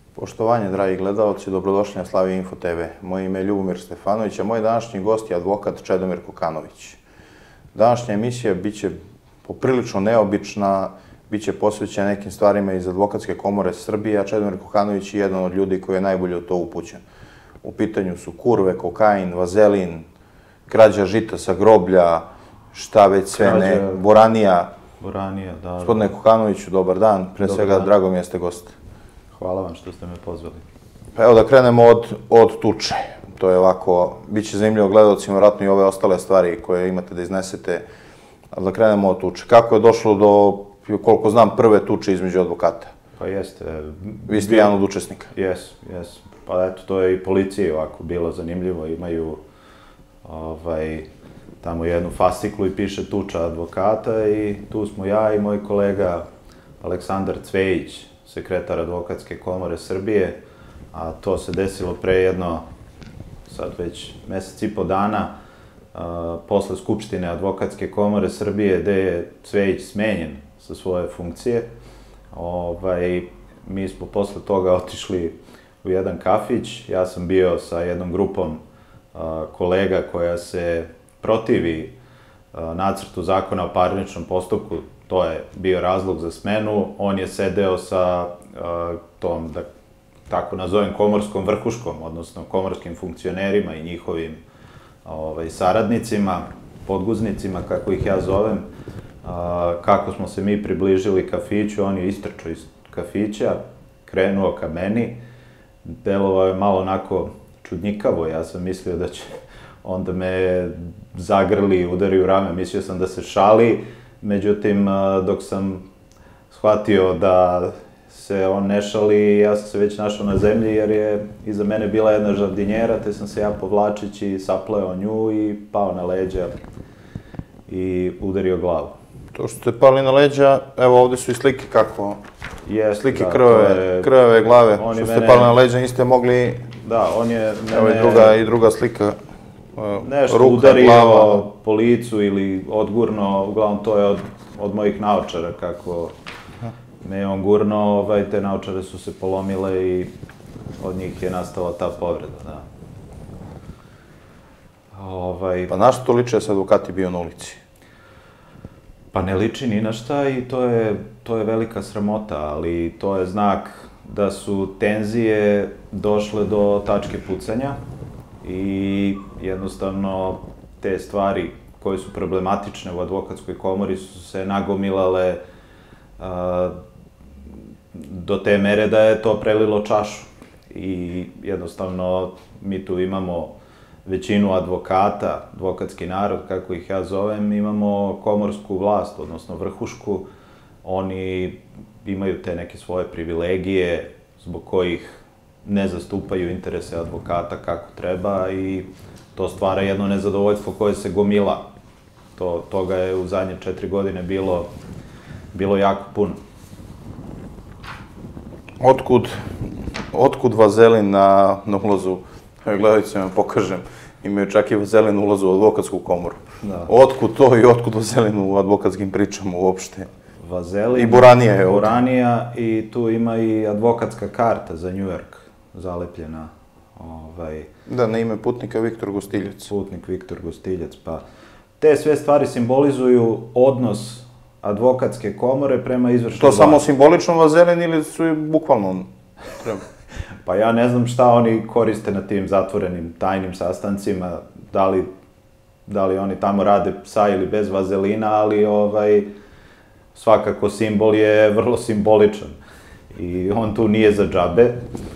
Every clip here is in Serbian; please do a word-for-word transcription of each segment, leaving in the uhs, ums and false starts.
Poštovanje, dragi gledalci, dobrodošli na Slavi Info te ve. Moje ime je Ljubomir Stefanović, a moj današnji gost je advokat Čedomir Kokanović. Današnja emisija biće poprilično neobična, biće posvećena nekim stvarima iz Advokatske komore Srbije, a Čedomir Kokanović je jedan od ljudi koji je najbolje u to upućen. U pitanju su kurve, kokain, vazelin, krađa žita sa groblja, šta već sve ne, boranija. Boranija, da. Gospodine Kokanoviću, dobar dan. Pre svega, drago mi je ste gost. Hvala vam što ste me pozvali. Pa evo da krenemo od, od tuče. To je ovako, bit će zanimljivo gledalcima, vjerojatno i ove ostale stvari koje imate da iznesete. Ali da krenemo od tuče. Kako je došlo do, koliko znam, prve tuče između advokata? Pa jeste. Vi ste jedan od učesnika. Jes, jes. Pa eto, to je i policiji ovako bilo zanimljivo. Imaju ovaj, tamo jednu fasciklu i piše tuča advokata i tu smo ja i moj kolega Aleksandar Cvejić, sekretar Advokatske komore Srbije, a to se desilo pre jedno, sad već mesec i po dana, posle Skupštine Advokatske komore Srbije, gde je Cvejić smenjen sa svoje funkcije. Mi smo posle toga otišli u jedan kafić. Ja sam bio sa jednom grupom kolega koja se protivi nacrtu zakona o parničnom postupku. To je bio razlog za smenu. On je sedeo sa tom, da tako nazovem, komorskom vrhuškom, odnosno komorskim funkcionerima i njihovim saradnicima, podguznicima, kako ih ja zovem. Kako smo se mi približili kafiću, on je istrčao iz kafića, krenuo ka meni. Delovao je malo onako čudnjikavo. Ja sam mislio da će onda me zagrli, udari u rame. Mislio sam da se šali. Međutim, dok sam shvatio da se on ne šali, ja sam se već našao na zemlji jer je iza mene bila jedna žardinjera, te sam se ja povlačići sapleo nju i pao na leđa i udario glavu. To što ste pali na leđa, evo ovde su i slike kako, slike krvave glave, što ste pali na leđa, niste mogli, evo i druga slika. Nešto udario po licu ili odgurno, uglavnom to je od mojih naočara, kako me je on gurno, te naočare su se polomile i od njih je nastala ta povreda. Pa na što to liči da se advokati bio na ulici? Pa ne liči ni na šta i to je velika sramota, ali to je znak da su tenzije došle do tačke pucanja i jednostavno te stvari koje su problematične u Advokatskoj komori su se nagomilale do te mere da je to prelilo čašu. I jednostavno mi tu imamo većinu advokata, advokatski narod, kako ih ja zovem, imamo komorsku vlast, odnosno vrhušku. Oni imaju te neke svoje privilegije zbog kojih ne zastupaju interese advokata kako treba i to stvara jedno nezadovoljstvo koje se gomila. Toga je u zadnje četiri godine bilo jako puno. Otkud vazelin na ulazu? Gledajte se, vam pokažem. Imaju čak i vazelin na ulazu u Advokatsku komoru. Otkud to i otkud vazelin u advokatskim pričama uopšte? Vazelin, i boranija je ovdje. Boranija i tu ima i advokatska karta za New York zalepljena. Da, na ime putnika Viktor Gostiljac. Putnik Viktor Gostiljac, pa te sve stvari simbolizuju odnos Advokatske komore prema izvršnoj vlasti. To samo simbolično vazelin ili su i bukvalno treba? Pa ja ne znam šta oni koriste na tim zatvorenim tajnim sastancima, da li oni tamo rade sa ili bez vazelina, ali svakako simbol je vrlo simboličan i on tu nije za džabe.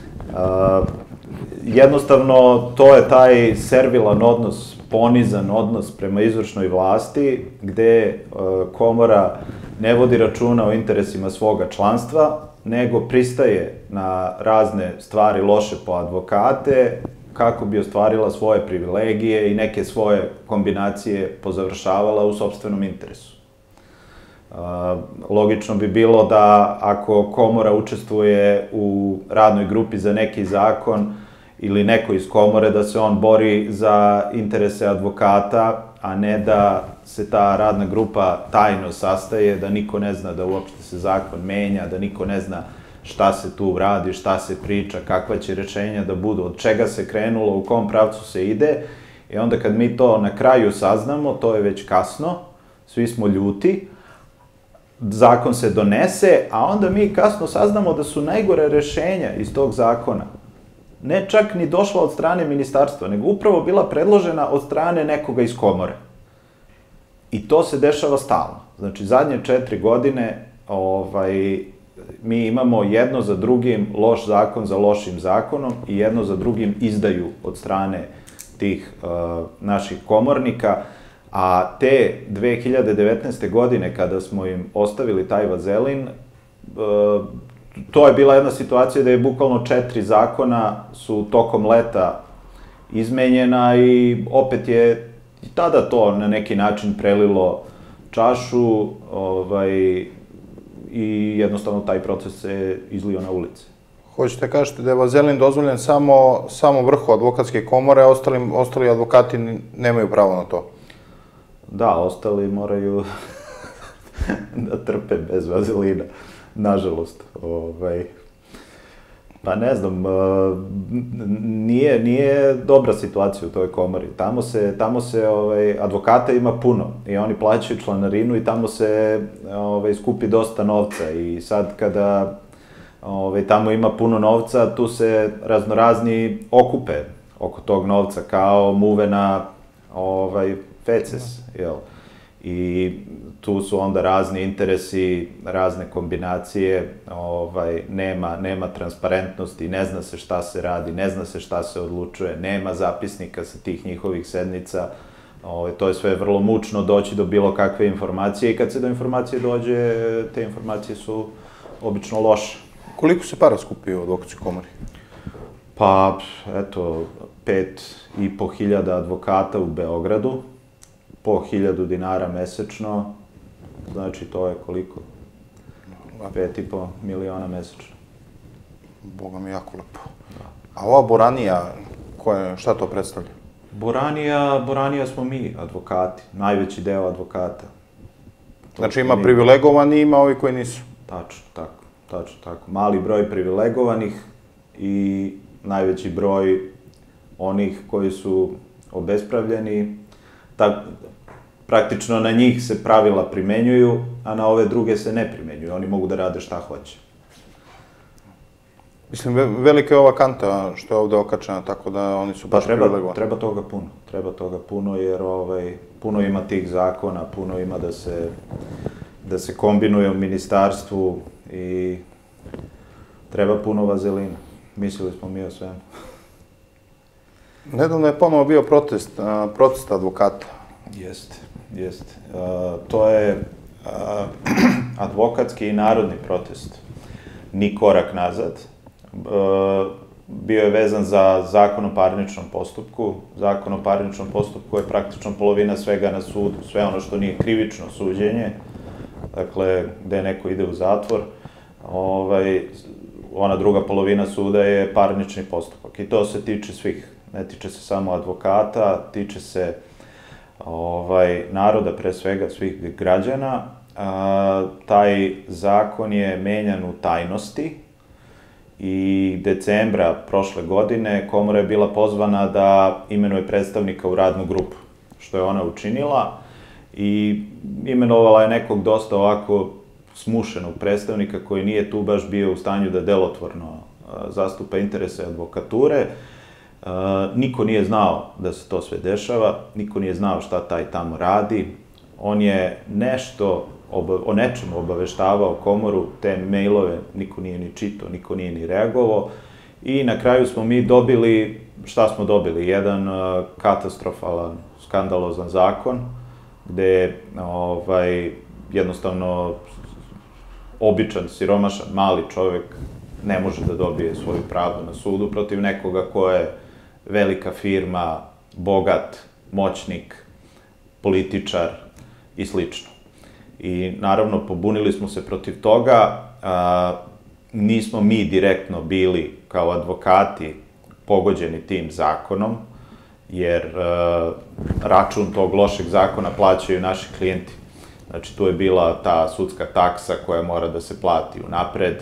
Jednostavno, to je taj servilan odnos, ponizan odnos prema izvršnoj vlasti, gde komora ne vodi računa o interesima svoga članstva, nego pristaje na razne stvari loše po advokate, kako bi ostvarila svoje privilegije i neke svoje kombinacije pozavršavala u sopstvenom interesu. Logično bi bilo da ako komora učestvuje u radnoj grupi za neki zakon ili neko iz komore, da se on bori za interese advokata, a ne da se ta radna grupa tajno sastaje, da niko ne zna da uopšte se zakon menja, da niko ne zna šta se tu radi, šta se priča, kakva će rešenja da budu, od čega se krenulo, u kom pravcu se ide. I onda kad mi to na kraju saznamo, to je već kasno, svi smo ljuti, zakon se donese, a onda mi kasno saznamo da su najgore rešenja iz tog zakona ne čak ni došla od strane ministarstva, nego upravo bila predložena od strane nekoga iz komore. I to se dešava stalno. Znači, zadnje četiri godine ovaj, mi imamo jedno za drugim loš zakon za lošim zakonom i jedno za drugim izdaju od strane tih uh, naših komornika, a te dve hiljade devetnaeste. godine kada smo im ostavili taj vazelin, uh, to je bila jedna situacija da je bukvalno četiri zakona su tokom leta izmenjena i opet je i tada to na neki način prelilo čašu ovaj, i jednostavno taj proces se izlio na ulici. Hoćete kažete da je vazelin dozvoljen samo, samo vrhu advokatske komore, a ostali, ostali advokati nemaju pravo na to? Da, ostali moraju da trpe bez vazelina, nažalost. Ovaj, pa ne znam, nije, nije dobra situacija u toj komori. Tamo se, tamo se ovaj, advokata ima puno i oni plaćaju članarinu i tamo se ovaj, skupi dosta novca. I sad kada ovaj, tamo ima puno novca, tu se raznorazni okupe oko tog novca, kao muve na ovaj, feces, jel? I tu su onda razni interesi, razne kombinacije, ovaj, nema, nema transparentnosti, ne zna se šta se radi, ne zna se šta se odlučuje, nema zapisnika sa tih njihovih sednica, ovaj, to je sve vrlo mučno doći do bilo kakve informacije i kad se do informacije dođe, te informacije su obično loše. Koliko se para skupi u advokatskoj komori? Pa, eto, pet i po hiljada advokata u Beogradu, po hiljadu dinara mesečno, znači to je koliko? Pet i po miliona mesečno. Boga mi, jako lepo. A ova boranija, koja, šta to predstavlja? Boranija, boranija smo mi, advokati, najveći deo advokata. Znači ima privilegovani i ima ovi koji nisu? Tačno, tako, tačno, tako. Mali broj privilegovanih i najveći broj onih koji su obespravljeni. Tak, praktično na njih se pravila primenjuju, a na ove druge se ne primenjuju. Oni mogu da rade šta hoće. Mislim, velika je ova kanta što je ovde okačena, tako da oni su baš privilegovani. Treba toga puno, treba toga puno, jer ovaj, puno ima tih zakona, puno ima da se, da se kombinuje u ministarstvu i treba puno vazelina. Mislili smo mi o svemu. Nedavno je ponovo bio protest, protest advokata. Jeste, jeste. To je advokatski i narodni protest. Ni korak nazad. Bio je vezan za zakon o parničnom postupku. Zakon o parničnom postupku je praktično polovina svega na sudu, sve ono što nije krivično suđenje, dakle, gde neko ide u zatvor. Ovaj, ona druga polovina suda je parnični postupak i to se tiče svih. Ne tiče se samo advokata, tiče se ovaj, naroda, pre svega svih građana. A, taj zakon je menjan u tajnosti i decembra prošle godine komora je bila pozvana da imenuje predstavnika u radnu grupu, što je ona učinila i imenovala je nekog dosta ovako smušenog predstavnika koji nije tu baš bio u stanju da delotvorno a, zastupa interese advokature. Uh, niko nije znao da se to sve dešava, niko nije znao šta taj tamo radi. On je nešto, oba, o nečemu obaveštavao komoru, te mailove niko nije ni čitao, niko nije ni reagovao. I na kraju smo mi dobili, šta smo dobili? Jedan uh, katastrofalan, skandalozan zakon, gde ovaj, jednostavno običan, siromašan, mali čovek ne može da dobije svoju pravdu na sudu protiv nekoga ko je velika firma, bogat, moćnik, političar i slično. I naravno pobunili smo se protiv toga, a, nismo mi direktno bili kao advokati pogođeni tim zakonom, jer a, račun tog lošeg zakona plaćaju naši klijenti. Znači tu je bila ta sudska taksa koja mora da se plati unapred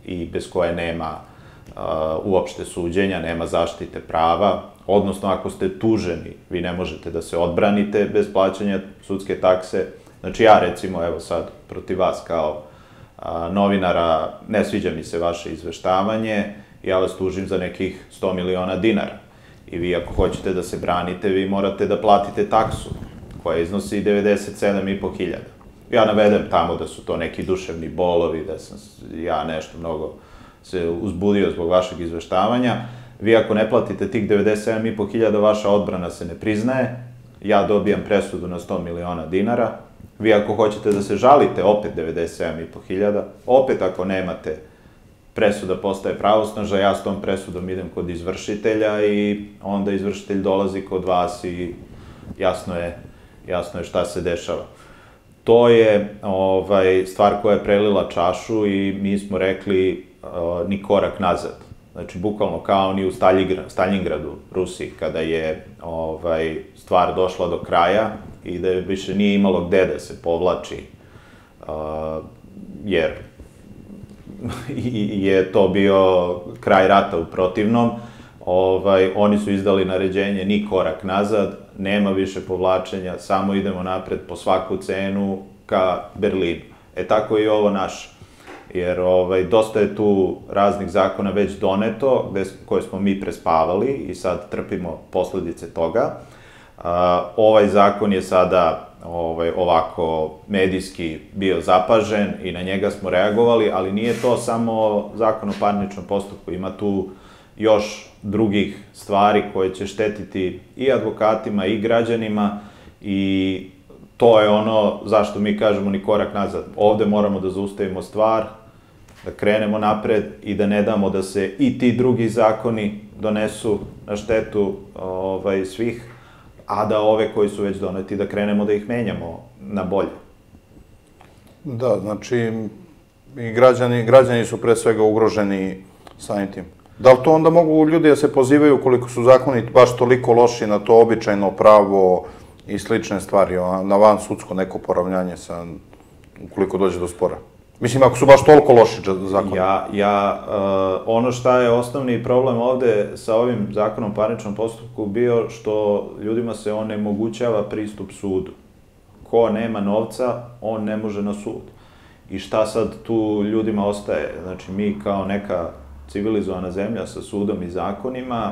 i bez koje nema uopšte suđenja, nema zaštite prava, odnosno ako ste tuženi, vi ne možete da se odbranite bez plaćanja sudske takse. Znači ja recimo, evo sad, protiv vas kao novinara, ne sviđa mi se vaše izveštavanje, ja vas tužim za nekih sto miliona dinara. I vi ako hoćete da se branite, vi morate da platite taksu, koja iznosi devedeset sedam i po hiljada. Ja navedem tamo da su to neki duševni bolovi, da sam ja nešto mnogo se uzbudio zbog vašeg izveštavanja. Vi ako ne platite tih devedeset sedam i po hiljada, vaša odbrana se ne priznaje, ja dobijam presudu na sto miliona dinara. Vi ako hoćete da se žalite, opet devedeset sedam i po hiljada, opet ako nemate presuda postaje pravosnažna, ja s tom presudom idem kod izvršitelja i onda izvršitelj dolazi kod vas i jasno je, jasno je šta se dešava. To je stvar koja je prelila čašu i mi smo rekli ni korak nazad. Znači, bukvalno kao ni u Staljingradu, Rusiji, kada je stvar došla do kraja i da više nije imalo gde da se povlači, jer je to bio kraj rata u protivnom, oni su izdali naređenje ni korak nazad, nema više povlačenja, samo idemo napred po svaku cenu ka Berlinu. E tako je i ovo naše. Jer dosta je tu raznih zakona već doneto, koje smo mi prespavali i sad trpimo posledice toga. Ovaj zakon je sada ovako medijski bio zapažen i na njega smo reagovali, ali nije to samo zakon o parničnom postupku, ima tu još drugih stvari koje će štetiti i advokatima i građanima i to je ono zašto mi kažemo ni korak nazad. Ovde moramo da zaustavimo stvar, da krenemo napred i da ne damo da se i ti drugi zakoni donesu na štetu svih, a da ove koji su već doneti, da krenemo da ih menjamo na bolje. Da, znači, i građani su pre svega ugroženi samim tim. Da li to onda mogu ljudi da se pozivaju koliko su zakoni baš toliko loši na to običajno pravo i slične stvari, na van sudsko neko poravnjanje sa, ukoliko dođe do spora? Mislim, ako su baš toliko loši zakoni. Ja, ono šta je osnovni problem ovde sa ovim zakonom o parničnom postupku bio što ljudima se onemogućava pristup sudu. Ko nema novca, on ne može na sud. I šta sad tu ljudima ostaje? Znači, mi kao neka civilizovana zemlja sa sudom i zakonima,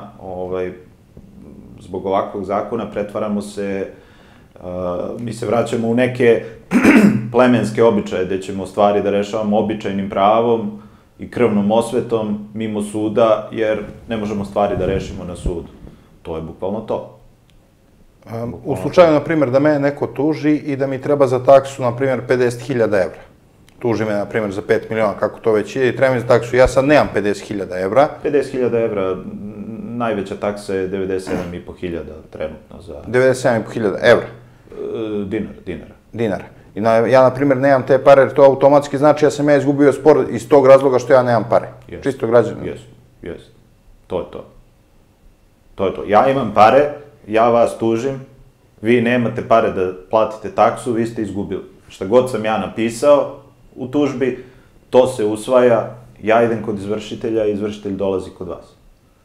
zbog ovakvog zakona pretvaramo se, mi se vraćamo u neke plemenske običaje, gde ćemo stvari da rešavamo običajnim pravom i krvnom osvetom mimo suda, jer ne možemo stvari da rešimo na sudu. To je bukvalno to. U slučaju, na primjer, da mene neko tuži i da mi treba za taksu, na primjer, pedeset hiljada evra. Tuži me, na primjer, za pet miliona, kako to već ide, i treba mi za taksu. Ja sad nemam pedeset hiljada evra. pedeset hiljada evra, najveća taksa je devedeset sedam i po hiljada trenutno za... devedeset sedam i po hiljada evra? Dinara, dinara. Dinara. Ja, na primjer, nemam te pare, jer to automatski znači ja sam ja izgubio spor iz tog razloga što ja nemam pare. Čisto građana. Jesu, jesu. To je to. To je to. Ja imam pare, ja vas tužim, vi nemate pare da platite taksu, vi ste izgubili. Šta god sam ja napisao u tužbi, to se usvaja, ja idem kod izvršitelja i izvršitelj dolazi kod vas.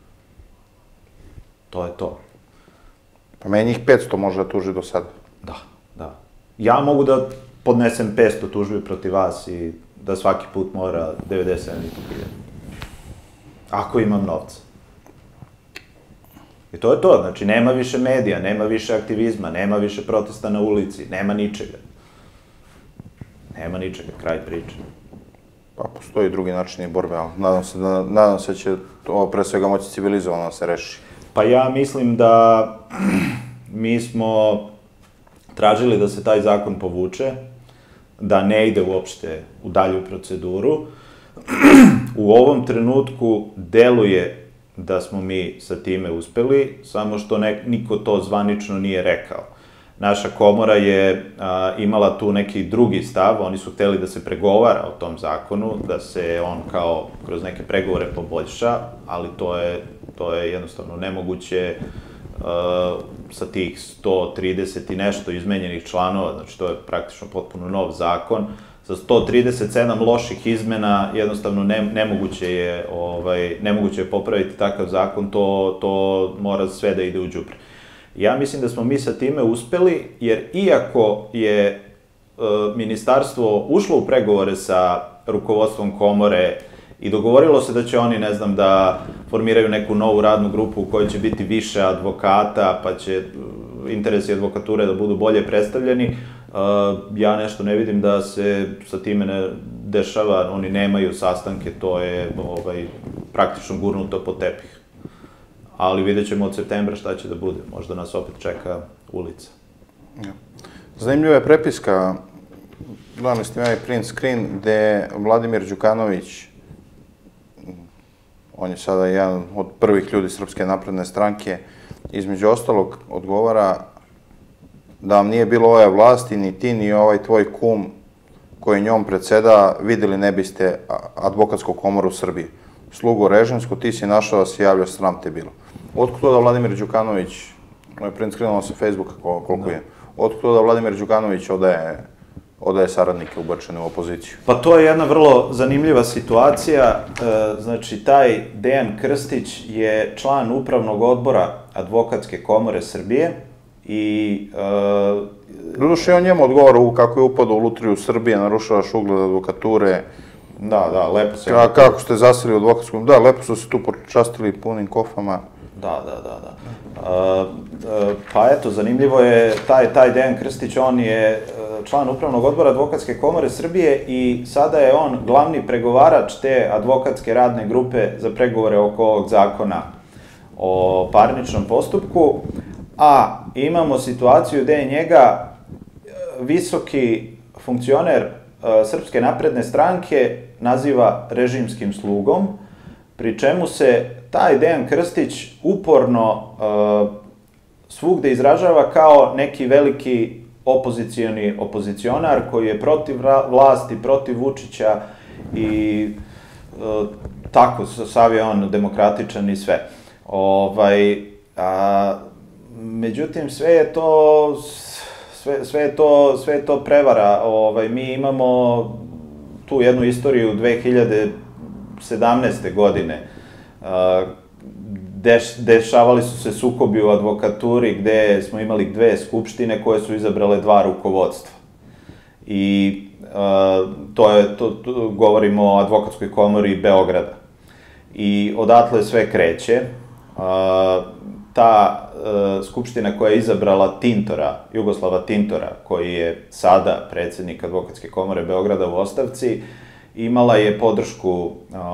To je to. Pa meni njih petsto može da tuži do sada. Da, da. Ja mogu da podnesem petsto tužbi protiv vas i da svaki put mora devedeset sedam i po hiljada. Ako imam novca. I to je to, znači nema više medija, nema više aktivizma, nema više protesta na ulici, nema ničega. Nema ničega, kraj priče. Pa postoji drugi način borbe, ali nadam se da će ovo pre svega moći civilizovano da se reši. Pa ja mislim da mi smo tražili da se taj zakon povuče, da ne ide uopšte u dalju proceduru. U ovom trenutku deluje da smo mi sa time uspeli, samo što niko to zvanično nije rekao. Naša komora je imala tu neki drugi stav, oni su hteli da se pregovara o tom zakonu, da se on kao kroz neke pregovore poboljša, ali to je jednostavno nemoguće sa tih sto trideset i nešto izmenjenih članova, znači to je praktično potpuno nov zakon, Sa sto trideset sedam loših izmena jednostavno nemoguće je, nemoguće je popraviti takav zakon, to mora sve da ide u đubre. Ja mislim da smo mi sa time uspeli, jer iako je ministarstvo ušlo u pregovore sa rukovodstvom komore i dogovorilo se da će oni, ne znam, da formiraju neku novu radnu grupu u kojoj će biti više advokata, pa će interesi advokature da budu bolje predstavljeni, ja nešto ne vidim da se sa time ne dešava, oni nemaju sastanke, to je praktično gurnuto pod tepih. Ali vidjet ćemo od septembra šta će da bude, možda nas opet čeka ulica. Zanimljiva je prepiska, gledali ste ovaj print screen, gde Vladimir Đukanović, on je sada jedan od prvih ljudi Srpske napredne stranke, između ostalog odgovara da vam nije bilo ove vlasti, ni ti, ni ovaj tvoj kum koji njom predseda, videli ne biste advokatsku komoru u Srbiji. Slugo Režensku, ti si našao da si javljao, sram te bilo. Otkud to da Vladimir Đukanović, ovaj print screenalo sa Facebooka koliko je, otkud to da Vladimir Đukanović odaje saradnike ubačene u opoziciju? Pa to je jedna vrlo zanimljiva situacija. Znači, taj Dejan Krstić je član upravnog odbora Advokatske komore Srbije i... Doduše, on njemu odgovara kako je upadao u lutriju Srbije, narušavaš ugled advokature. Da, da, lepo se... Kako ste zasili u advokatskom... Da, lepo su se tu počastili punim kofama. Da, da, da, da. Pa eto, zanimljivo je, taj Dejan Krstić, on je član upravnog odbora Advokatske komore Srbije i sada je on glavni pregovarač te advokatske radne grupe za pregovore oko ovog zakona o parničnom postupku, a imamo situaciju gde je njega visoki funkcioner Srpske napredne stranke naziva režimskim slugom, pri čemu se taj Dejan Krstić uporno svugde izražava kao neki veliki opozicioni opozicionar koji je protiv vlasti, protiv Vučića i tako, sav je on demokratičan i sve. Međutim, sve je to... Sve je to prevara. Mi imamo tu jednu istoriju dve hiljade sedamnaeste. godine. Dešavali su se sukobi u advokaturi gde smo imali dve skupštine koje su izabrale dva rukovodstva. I to je, govorimo o Advokatskoj komori Beograda. I odatle sve kreće. Ta skupština koja je izabrala Tintora, Jugoslava Tintora, koji je sada predsjednik Advokatske komore Beograda u ostavci, imala je podršku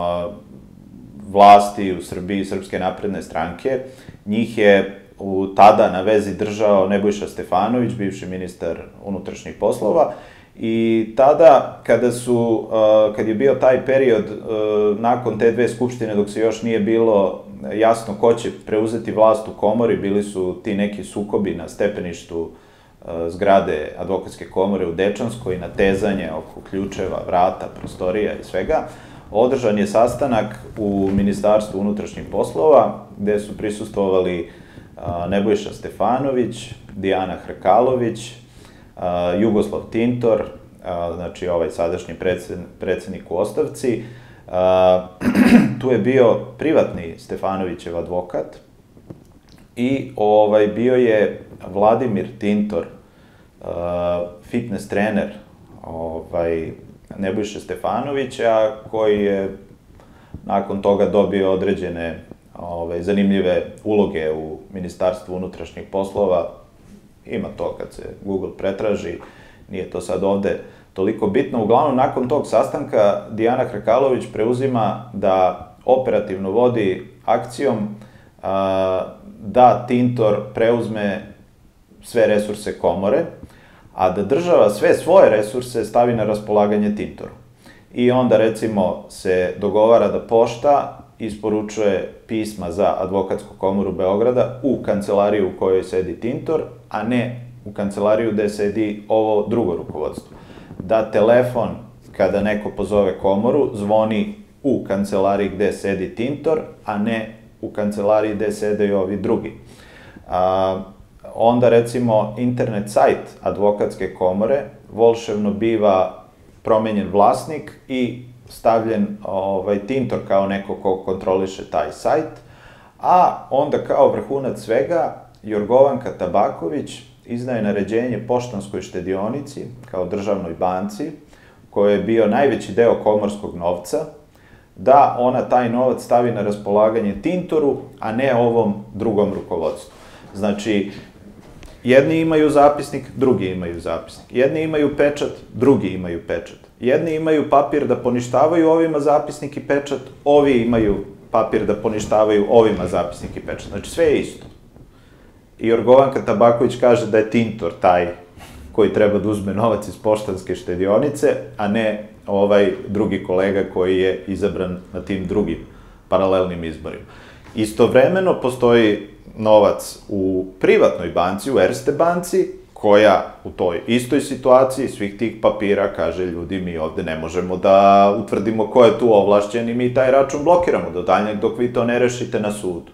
vlasti u Srbiji, Srpske napredne stranke. Njih je tada na vezi držao Nebojša Stefanović, bivši ministar unutrašnjih poslova, i tada, kad je bio taj period nakon te dve skupštine, dok se još nije bilo jasno ko će preuzeti vlast u komori, bili su ti neki sukobi na stepeništu zgrade Advokatske komore u Dečanskoj, natezanje oko ključeva, vrata, prostorija i svega. Održan je sastanak u Ministarstvu unutrašnjih poslova, gde su prisustvovali Nebojša Stefanović, Dijana Hrkalović, Jugoslav Tintor, znači ovaj sadašnji predsjednik u ostavci. Tu je bio privatni Stefanovićev advokat i bio je Vladimir Tintor, fitness trener Nebojše Stefanovića, koji je nakon toga dobio određene zanimljive uloge u Ministarstvu unutrašnjih poslova. Ima to kad se Google pretraži, nije to sad ovde toliko bitno. Uglavnom, nakon tog sastanka Dijana Hrkalović preuzima da operativno vodi akcijom da Tintor preuzme sve resurse komore, a da država sve svoje resurse stavi na raspolaganje Tintoru. I onda, recimo, se dogovara da pošta isporučuje pisma za Advokatsku komoru Beograda u kancelariju u kojoj sedi Tintor, a ne u kancelariju gde sedi ovo drugo rukovodstvo. Da telefon, kada neko pozove komoru, zvoni u kancelariji gde sedi Tintor, a ne u kancelariji gde sede i ovi drugi. Onda, recimo, internet sajt Advokatske komore volševno biva promenjen vlasnik i stavljen ovaj, Tintor kao neko ko kontroliše taj sajt, a onda kao vrhunac svega Jorgovanka Tabaković izdaje naređenje Poštanskoj štedionici kao državnoj banci, koji je bio najveći deo komorskog novca, da ona taj novac stavi na raspolaganje Tintoru, a ne ovom drugom rukovodstvu. Znači, jedni imaju zapisnik, drugi imaju zapisnik. Jedni imaju pečat, drugi imaju pečat. Jedni imaju papir da poništavaju ovima zapisnik i pečat, ovi imaju papir da poništavaju ovima zapisnik i pečat. Znači, sve je isto. I Jorgovanka Tabaković kaže da je Tintor taj koji treba da uzme novac iz Poštanske štedionice, a ne ovaj drugi kolega koji je izabran na tim drugim paralelnim izborima. Istovremeno postoji novac u privatnoj banci, u Erste banci, koja u toj istoj situaciji svih tih papira kaže ljudi mi ovde ne možemo da utvrdimo ko je tu ovlašćen i mi taj račun blokiramo do daljnjeg dok vi to ne rešite na sudu.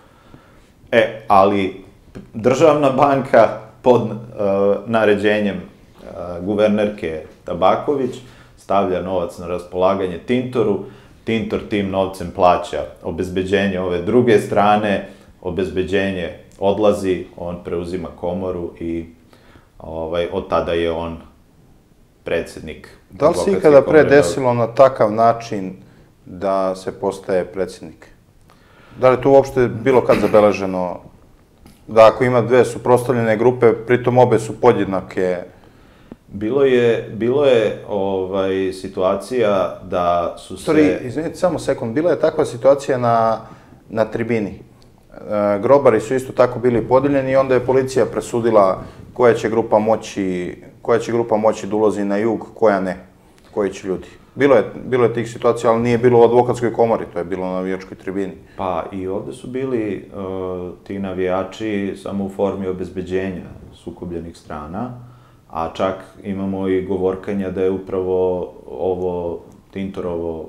E, ali državna banka pod uh, naređenjem uh, guvernerke Tabaković stavlja novac na raspolaganje Tintoru, Tintor tim novcem plaća obezbeđenje ove druge strane, obezbeđenje odlazi, on preuzima komoru i ovaj, od tada je on predsednik. Da li se ikada pre desilo na takav način da se postaje predsednik? Da li je tu uopšte bilo kad zabeleženo da ako ima dve suprotstavljene grupe, pritom obe su podjednake? Bilo je, bilo je ovaj, situacija da su se... Sorry, izvinite, samo sekund, bila je takva situacija na, na tribini. E, grobari su isto tako bili podeljeni i onda je policija presudila koja će grupa moći, koja će grupa moći da ulazi na jug, koja ne, koji će ljudi. Bilo je, bilo je tih situacija, ali nije bilo u advokatskoj komori, to je bilo na navijačkoj tribini. Pa i ovde su bili uh, ti navijači samo u formi obezbeđenja sukobljenih strana, a čak imamo i govorkanja da je upravo ovo Tintorovo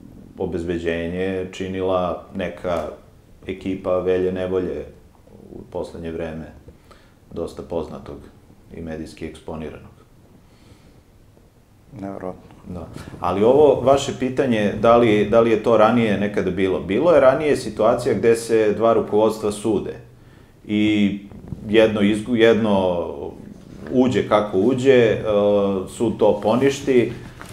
obezbeđenje činila neka ekipa Velje Nevolje u poslednje vreme, dosta poznatog i medijski eksponiranog. Nevjerojatno. Da. Ali ovo vaše pitanje, da li, da li je to ranije nekada bilo? Bilo je ranije situacija gde se dva rukovodstva sude i jedno, izgu, jedno uđe kako uđe, sud to poništi,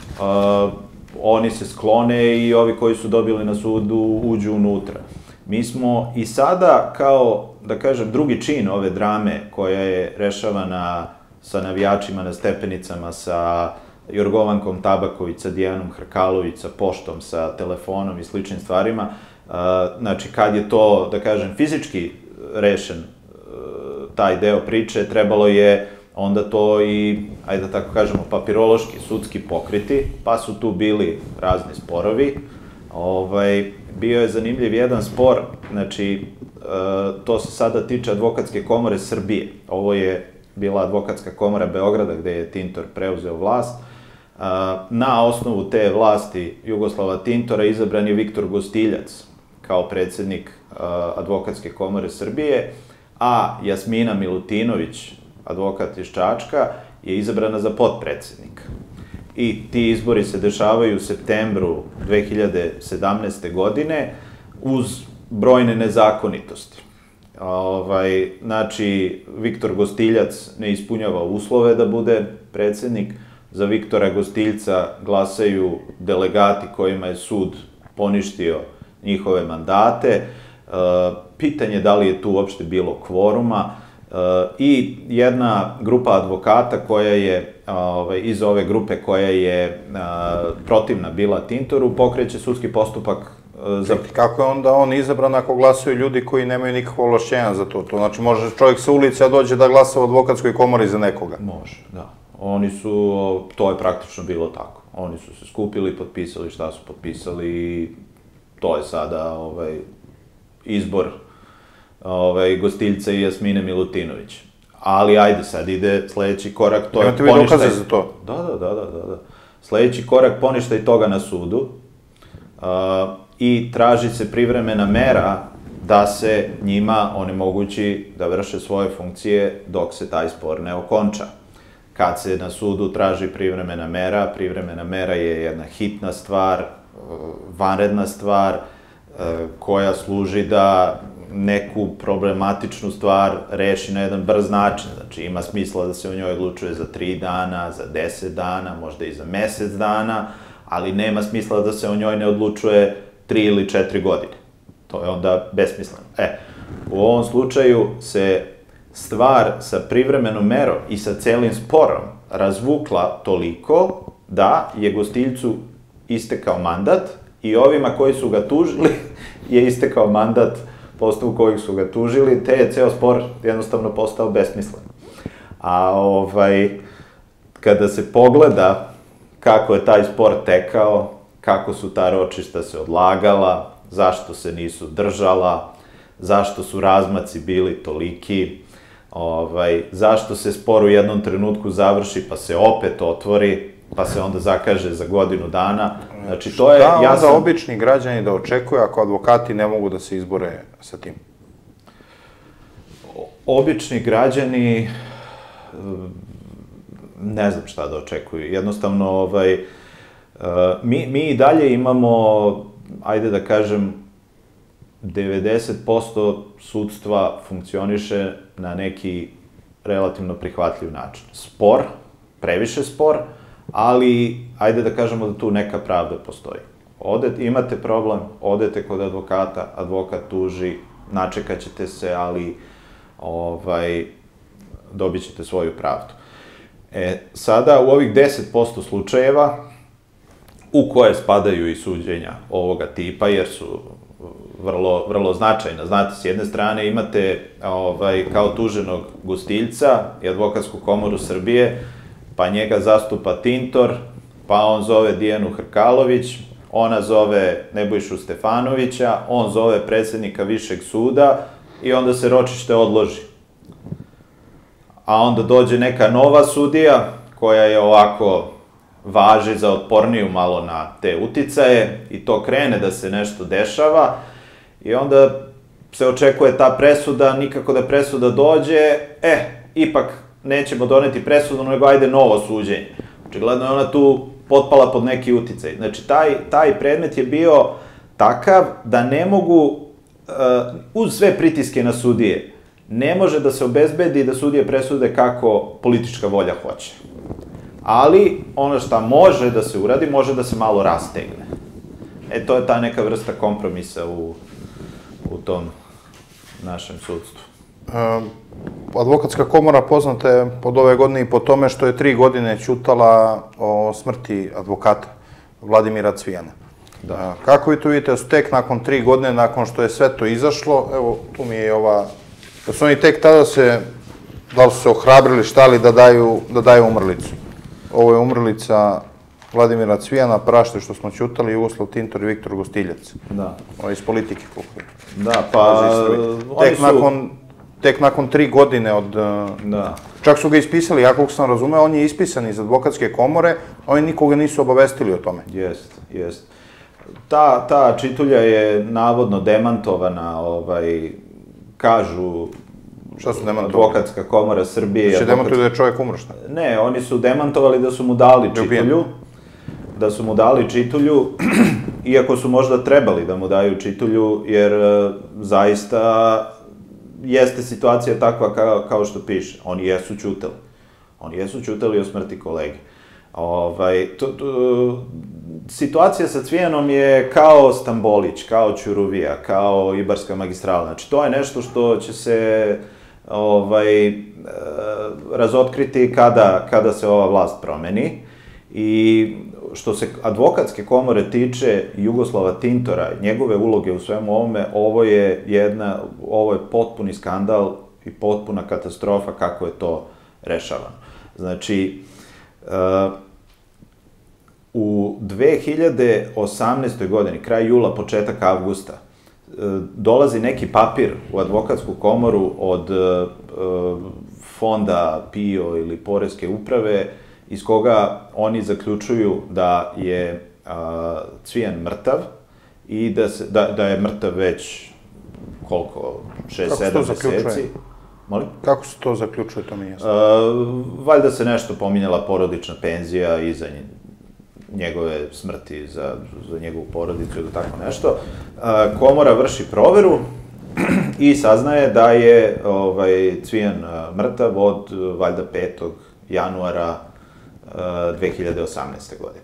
oni se sklone i ovi koji su dobili na sudu uđu unutra. Mi smo i sada kao, da kažem, drugi čin ove drame koja je rešavana sa navijačima na stepenicama, sa Jorgovankom Tabaković, sa Dijanom Hrkalović, sa poštom, sa telefonom i sličnim stvarima. Znači, kad je to, da kažem, fizički rešen taj deo priče, trebalo je onda to i, ajde da tako kažemo, papirološki, sudski pokriti, pa su tu bili razni sporovi. Ovaj, bio je zanimljiv jedan spor, znači, to se sada tiče Advokatske komore Srbije. Ovo je bila Advokatska komora Beograda, gde je Tintor preuzeo vlast. Na osnovu te vlasti Jugoslava Tintora izabran je Viktor Gostiljac kao predsednik Advokatske komore Srbije, a Jasmina Milutinović, advokat iz Čačka, je izabrana za potpredsednika. I ti izbori se dešavaju u septembru dve hiljade sedamnaeste. godine uz brojne nezakonitosti. Ovaj, znači, Viktor Gostiljac ne ispunjava uslove da bude predsednik. Za Viktora Gostiljca glasaju delegati kojima je sud poništio njihove mandate. E, pitanje da li je tu uopšte bilo kvoruma. E, I jedna grupa advokata koja je, ovaj, iz ove grupe koja je a, protivna bila Tintoru, pokreće sudski postupak za... Kako je onda on izabran ako glasaju ljudi koji nemaju nikakvo ovlašćenja za to? To znači, može čovjek sa ulice da dođe da glasa u advokatskoj komori za nekoga? Može, da. Oni su, to je praktično bilo tako. Oni su se skupili, potpisali šta su potpisali i to je sada ovaj, izbor ovaj, Gostiljca i Jasmine Milutinović. Ali ajde, sad ide sledeći korak, to je poništaj... Imate vi dokaze za to? Da, da, da, da, da. Sledeći korak poništaj toga na sudu uh, i traži se privremena mera da se njima onemogući da vrše svoje funkcije dok se taj spor ne okonča. kad se na sudu traži privremena mera, privremena mera je jedna hitna stvar, vanredna stvar, koja služi da neku problematičnu stvar reši na jedan brz način. Znači, ima smisla da se o njoj odlučuje za tri dana, za deset dana, možda i za mesec dana, ali nema smisla da se o njoj ne odlučuje tri ili četiri godine. To je onda besmisleno. E, u ovom slučaju se stvar sa privremenom merom i sa celim sporom razvukla toliko da je Gostiljcu istekao mandat i ovima koji su ga tužili je istekao mandat po osnovu kojih su ga tužili, te je ceo spor jednostavno postao besmislen. A ovaj, kada se pogleda kako je taj spor tekao, kako su ta ročišta se odlagala, zašto se nisu držala, zašto su razmaci bili toliki, ovaj, zašto se spor u jednom trenutku završi pa se opet otvori, pa se onda zakaže za godinu dana. Znači, to je... Šta onda obični građani da očekuju ako advokati ne mogu da se izbore sa tim? Obični građani... ne znam šta da očekuju. Jednostavno, ovaj... Mi, mi i dalje imamo, ajde da kažem, devedeset posto sudstva funkcioniše na neki relativno prihvatljiv način. Spor, previše spor, ali ajde da kažemo da tu neka pravda postoji. Odete, imate problem, odete kod advokata, advokat tuži, načekat ćete se, ali ovaj, dobit ćete svoju pravdu. E, sada u ovih deset posto slučajeva, u koje spadaju i suđenja ovoga tipa, jer su vrlo, vrlo značajna. Znate, s jedne strane imate ovaj, kao tuženog Gostiljca i Advokatsku komoru Srbije, pa njega zastupa Tintor, pa on zove Dijanu Hrkalović, ona zove Nebojšu Stefanovića, on zove predsednika Višeg suda i onda se ročište odloži. A onda dođe neka nova sudija, koja je ovako važi za otporniju malo na te uticaje i to krene da se nešto dešava i onda se očekuje ta presuda, nikako da presuda dođe, e, ipak nećemo doneti presudu, nego ajde novo suđenje. Očigledno je ona tu potpala pod neki uticaj. Znači, taj, taj predmet je bio takav da ne mogu, uh, uz sve pritiske na sudije, ne može da se obezbedi da sudije presude kako politička volja hoće. Ali, ono šta može da se uradi, može da se malo rastegne. E, to je ta neka vrsta kompromisa u, u tom našem sudstvu. Advokatska komora poznata je od ove godine i po tome što je tri godine ćutala o smrti advokata Vladimira Cvijana. Da. Kako vi to vidite, da su tek nakon tri godine, nakon što je sve to izašlo, evo, tu mi je ova, da su oni tek tada se, da li su se ohrabrili šta li da daju, da daju umrlicu. Ovo je umrlica Vladimira Cvijana, prašte što smo ćutali, Jugoslav Tintor i Viktor Gostiljac. Da. Ovo je iz politike. Da, pa... Tek nakon... Tek nakon tri godine od... Da. Čak su ga ispisali, ja koliko sam razumeo, on je ispisan iz advokatske komore, oni nikoga nisu obavestili o tome. Jest, jest. Ta, ta čitulja je navodno demantovana, ovaj, kažu... Šta su demantovali? Advokatska komora Srbije... Znači demantuju da je čovjek umro, šta? Ne, oni su demantovali da su mu dali čitulju. Da su mu dali čitulju, iako su možda trebali da mu daju čitulju, jer zaista... jeste situacija takva kao, kao što piše. Oni jesu ćutali. Oni jesu ćutali o smrti kolege. Ovaj, to, to, situacija sa Cvijanom je kao Stambolić, kao Ćuruvija, kao Ibarska magistrala. Znači, to je nešto što će se ovaj, razotkriti kada, kada se ova vlast promeni. I što se advokatske komore tiče Jugoslava Tintora, njegove uloge u svemu ovome, ovo je jedna, ovo je potpuni skandal i potpuna katastrofa kako je to rešavano. Znači, uh, u dve hiljade osamnaestoj. godini, kraj jula, početak avgusta, uh, dolazi neki papir u advokatsku komoru od uh, fonda P I O ili Poreske uprave, iz koga oni zaključuju da je a, Cvijan mrtav i da, se, da, da je mrtav već koliko, šest, sedam meseci. Molim? Kako se to zaključuje, to mi jasno? Valjda se nešto pominjala porodična penzija iza njegove smrti za njegovu porodicu ili tako nešto. Komora vrši proveru i saznaje da je Cvijan mrtav od, valjda, petog januara dve hiljade osamnaeste. godine.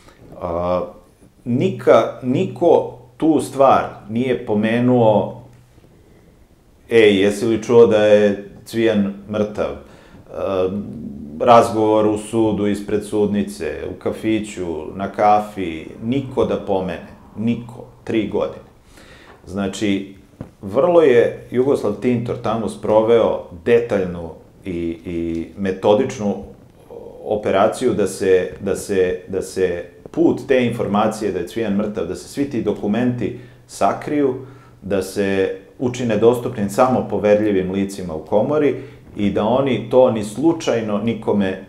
Niko tu stvar nije pomenuo: ej, jesi li čuo da je Cvijan mrtav? Razgovor u sudu, ispred sudnice, u kafiću, na kafi, niko da pomene. Niko. Tri godine. Znači, vrlo je Jugoslav Tintor tamo sproveo detaljnu i metodičnu operaciju da se put te informacije da je Cvijan mrtav, da se svi ti dokumenti sakriju, da se učine dostupnim samo poverljivim licima u komori i da oni to ni slučajno nikome,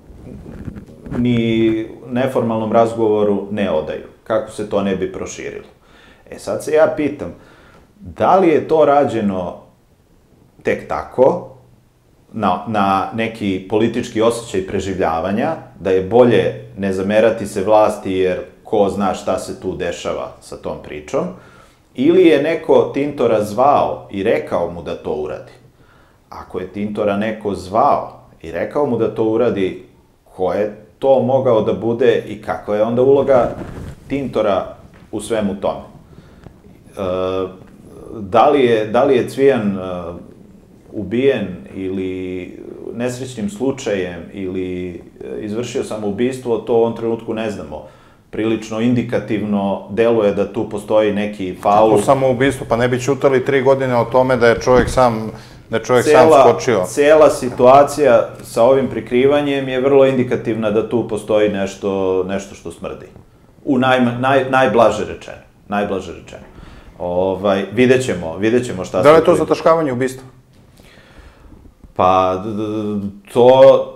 ni neformalnom razgovoru ne odaju, kako se to ne bi proširilo. E sad se ja pitam, da li je to rađeno tek tako, na neki politički osjećaj preživljavanja, da je bolje ne zamerati se vlasti jer ko zna šta se tu dešava sa tom pričom, ili je neko Tintora zvao i rekao mu da to uradi? Ako je Tintora neko zvao i rekao mu da to uradi, ko je to mogao da bude i kakva je onda uloga Tintora u svemu tome? Da li je Cvijan ubijen ili nesrećnim slučajem ili izvršio samoubistvo, to u ovom trenutku ne znamo. Prilično indikativno deluje da tu postoji neki faul. Kako samoubistvo? Pa ne bi ćutali tri godine o tome da je čovjek sam skočio. Cela situacija sa ovim prikrivanjem je vrlo indikativna da tu postoji nešto što smrdi. U najblaže rečeno. Najblaže rečeno. Vidjet ćemo, vidjet ćemo šta se... Da li je to zataškavanje ubistva? Pa, to,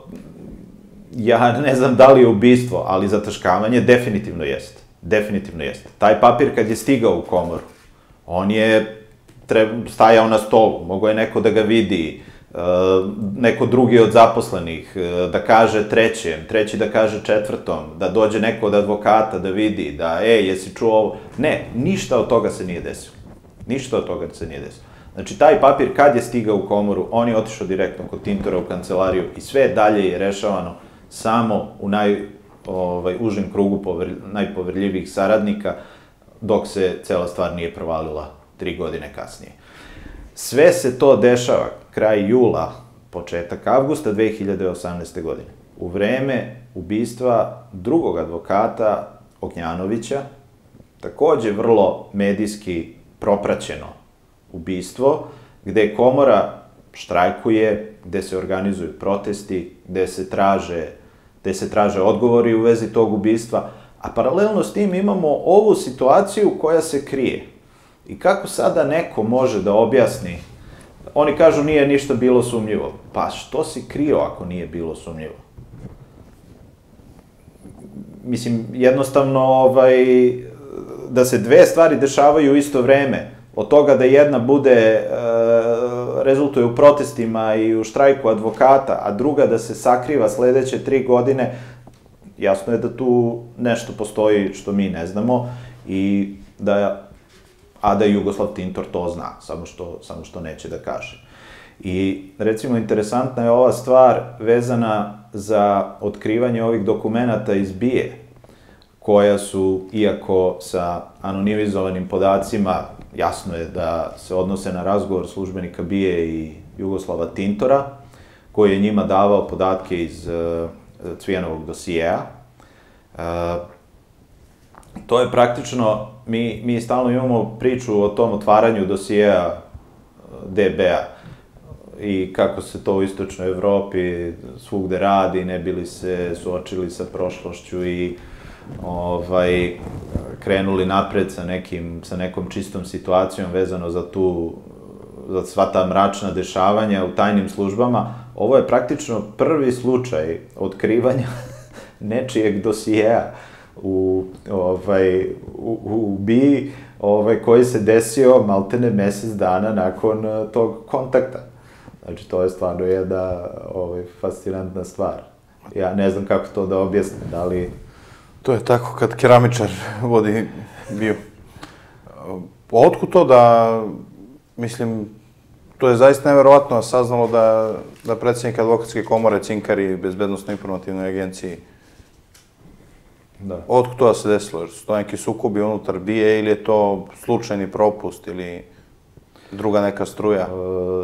ja ne znam da li je ubistvo, ali zataškavanje definitivno jeste. Definitivno jeste. Taj papir kad je stigao u komoru, on je stajao na stolu, mogao je neko da ga vidi, neko drugi od zaposlenih, da kaže trećem, treći da kaže četvrtom, da dođe neko od advokata da vidi, da, ej, jesi čuo ovo? Ne, ništa od toga se nije desilo. Ništa od toga se nije desilo. Znači, taj papir kad je stigao u komoru, on je otišao direktno kod Tintora u kancelariju i sve dalje je rešavano samo u najužem krugu najpoverljivijih saradnika, dok se cela stvar nije provalila tri godine kasnije. Sve se to dešava kraj jula, početak avgusta dve hiljade osamnaeste. godine. U vreme ubistva drugog advokata Ognjanovića, takođe vrlo medijski propraćeno ubistvo, gde komora štrajkuje, gde se organizuju protesti, gde se traže odgovori u vezi tog ubistva, a paralelno s tim imamo ovu situaciju koja se krije. I kako sada neko može da objasni, oni kažu nije ništa bilo sumnjivo, pa što si krio ako nije bilo sumnjivo? Mislim, jednostavno, da se dve stvari dešavaju u isto vreme, od toga da jedna bude, rezultuje u protestima i u štrajku advokata, a druga da se sakriva sledeće tri godine, jasno je da tu nešto postoji što mi ne znamo, a da Jugoslav Tintor to zna, samo što neće da kaže. I, recimo, interesantna je ova stvar vezana za otkrivanje ovih dokumenta iz B I E, koja su, iako sa anonimizovanim podacima, jasno je da se odnose na razgovor službenika B I E i Jugoslava Tintora, koji je njima davao podatke iz Cvijanovog dosijeja. To je praktično, mi stalno imamo priču o tom otvaranju dosijeja D B-a i kako se to u istočnoj Evropi svugde radi, ne bi li se suočili sa prošlošću i krenuli napred sa nekom čistom situacijom vezano za tu, za sva ta mračna dešavanja u tajnim službama. Ovo je praktično prvi slučaj otkrivanja nečijeg dosijeja u B I E koji se desio maltene mesec dana nakon tog kontakta. Znači, to je stvarno jedna ovaj, fascinantna stvar. Ja ne znam kako to da objasnim, da li... To je tako kad keramičar vodi bio. Otkud to da, mislim, to je zaista neverovatno saznalo da, da predsjednik advokatske komore cinkari Bezbednosno-informativnoj agenciji. Da. Otkud to da se desilo? Su to neki sukobi unutar B I A ili je to slučajni propust ili druga neka struja? E,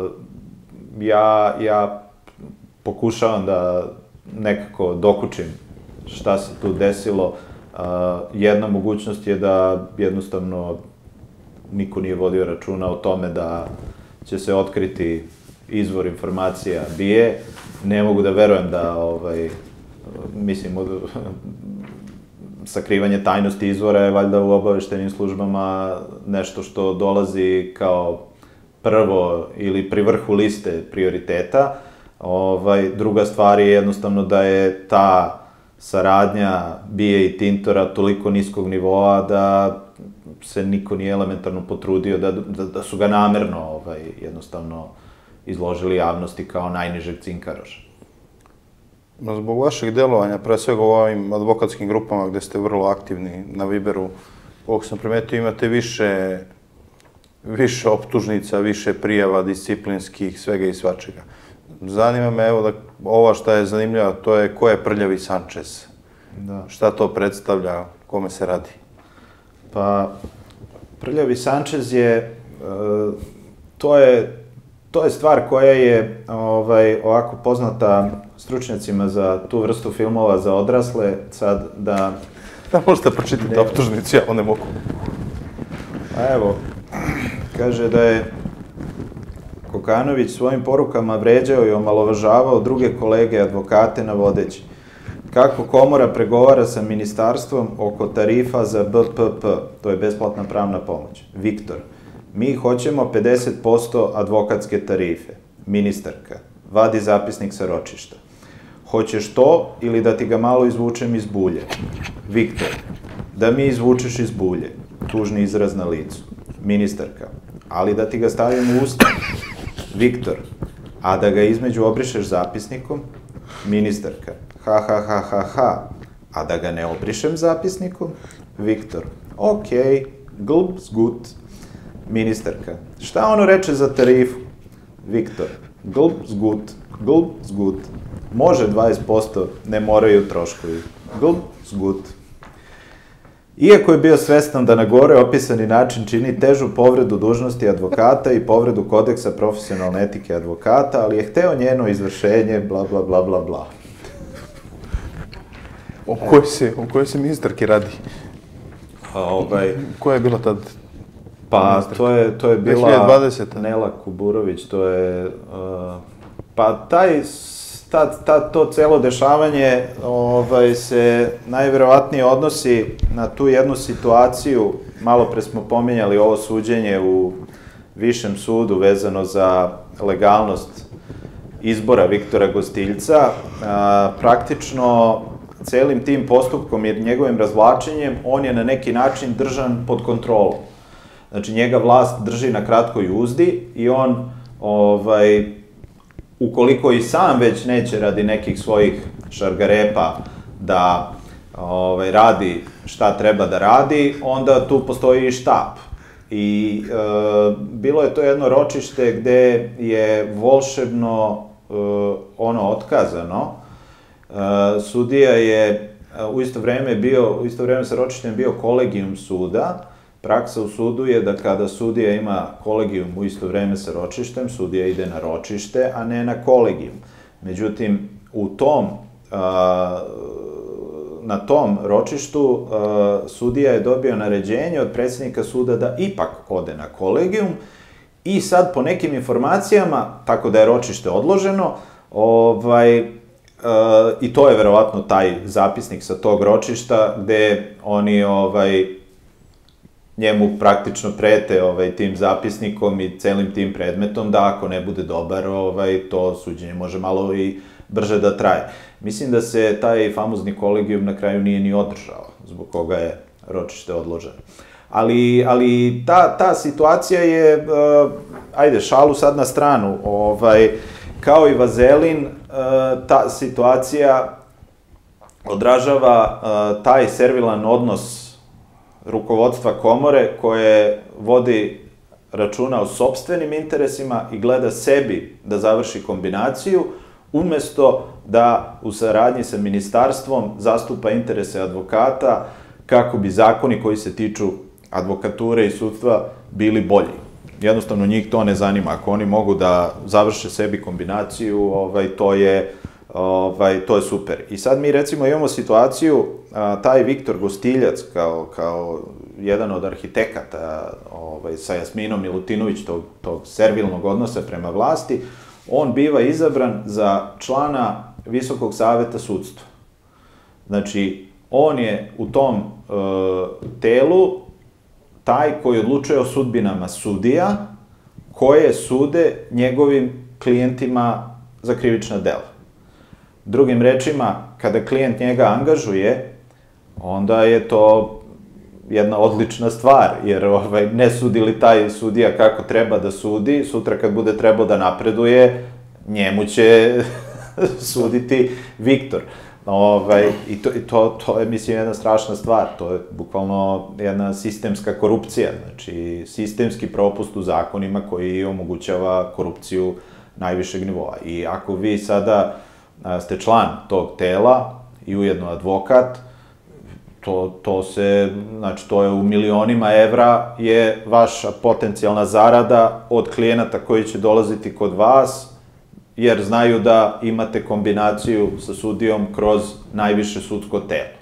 ja, ja pokušavam da nekako dokučim šta se tu desilo. Uh, jedna mogućnost je da jednostavno niko nije vodio računa o tome da će se otkriti izvor informacija B I A. Ne mogu da verujem da, ovaj, mislim, sakrivanje tajnosti izvora je valjda u obaveštajnim službama nešto što dolazi kao prvo ili pri vrhu liste prioriteta. Ovaj, druga stvar je jednostavno da je ta saradnja B I A i Tintora toliko niskog nivoa da se niko nije elementarno potrudio, da, da, da su ga namerno ovaj, jednostavno izložili javnosti kao najnižeg cinkaroša. Zbog vašeg delovanja, pre svega u ovim advokatskim grupama gde ste vrlo aktivni na Viberu, ovog sam primetio, imate više, više optužnica, više prijava disciplinskih, svega i svačega. Zanima me, evo, da ova šta je zanimljiva, to je ko je Prljavi Sančez. Da. Šta to predstavlja, kome se radi? Pa, Prljavi Sančez je, uh, to je, to je stvar koja je ovaj, ovako poznata stručnjacima za tu vrstu filmova za odrasle, sad da... Da možete pročitati optužnicu, ja ne mogu. A evo, kaže da je Kokanović svojim porukama vređao i omalovažavao druge kolege advokate navodeći kako komora pregovara sa ministarstvom oko tarifa za B P P, to je besplatna pravna pomoć. Viktor, mi hoćemo pedeset posto advokatske tarife. Ministarka, vadi zapisnik sa ročišta. Hoćeš to ili da ti ga malo izvučem iz bulje? Viktor, da mi izvučeš iz bulje. Tužni izraz na licu. Ministarka, ali da ti ga stavim u usta. Viktor, a da ga između obrišeš zapisnikom? Ministarka, ha ha ha ha ha, a da ga ne obrišem zapisnikom? Viktor, okej, glb zgut. Ministarka, šta ono reče za tarifu? Viktor, glb zgut, glb zgut. Može dvadeset posto, ne moraju troškovi. Glb zgut. Iako je bio svestan da na gore opisani način čini težu povredu dužnosti advokata i povredu kodeksa profesionalne etike advokata, ali je hteo njeno izvršenje, bla, bla, bla, bla, bla. O kojoj se, o kojoj se ministarki radi? A, ovaj... Koja je bila tad? Pa, to je, to je bila... dve hiljade dvadesete. Nela Kuburović, to je... Uh, pa, taj... Ta, ta, to celo dešavanje ovaj, se najverovatnije odnosi na tu jednu situaciju, malo pre smo pominjali ovo suđenje u Višem sudu vezano za legalnost izbora Viktora Gostiljca. A, praktično, celim tim postupkom i njegovim razvlačenjem, on je na neki način držan pod kontrolom. Znači, njega vlast drži na kratkoj uzdi i on, ovaj, ukoliko i sam već neće radi nekih svojih šargarepa da ovaj, radi šta treba da radi, onda tu postoji i štab. I e, bilo je to jedno ročište gde je volšebno e, ono otkazano. E, sudija je u isto vreme bio, u isto vreme sa ročištem bio kolegijum suda. Praksa u sudu je da kada sudija ima kolegijum u isto vreme sa ročištem, sudija ide na ročište, a ne na kolegijum. Međutim, u tom, na tom ročištu sudija je dobio naređenje od predsjednika suda da ipak ode na kolegijum i sad po nekim informacijama, tako da je ročište odloženo, ovaj, i to je verovatno taj zapisnik sa tog ročišta gde oni ovaj, njemu praktično prete ovaj, tim zapisnikom i celim tim predmetom, da ako ne bude dobar, ovaj, to suđenje može malo i brže da traje. Mislim da se taj famozni kolegijum na kraju nije ni održao, zbog koga je ročište odloženo. Ali, ali ta, ta situacija je uh, ajde, šalu sad na stranu, ovaj, kao i Vazelin, ta situacija odražava taj servilan odnos rukovodstva komore koje vodi računa o sopstvenim interesima i gleda sebi da završi kombinaciju, umesto da u saradnji sa ministarstvom zastupa interese advokata kako bi zakoni koji se tiču advokature i sudstva bili bolji. Jednostavno njih to ne zanima. Ako oni mogu da završe sebi kombinaciju, ovaj, to je, ovaj, to je super. I sad mi recimo imamo situaciju, a, taj Viktor Gostiljac kao, kao jedan od arhitekata ovaj, sa Jasminom Milutinović, tog, tog servilnog odnosa prema vlasti, on biva izabran za člana Visokog saveta sudstva. Znači, on je u tom e, telu taj koji odlučuje o sudbinama sudija koje sude njegovim klijentima za krivična dela. Drugim rečima, kada klijent njega angažuje, onda je to jedna odlična stvar, jer ovaj, ne sudi li taj sudija kako treba da sudi, sutra kad bude trebao da napreduje, njemu će suditi Viktor. Ovaj, I to, i to, to je, mislim, jedna strašna stvar. To je bukvalno jedna sistemska korupcija, znači sistemski propust u zakonima koji omogućava korupciju najvišeg nivoa. I ako vi sada a, ste član tog tela i ujedno advokat, to, to se, znači, to je u milionima evra je vaša potencijalna zarada od klijenata koji će dolaziti kod vas, jer znaju da imate kombinaciju sa sudijom kroz najviše sudsko telo.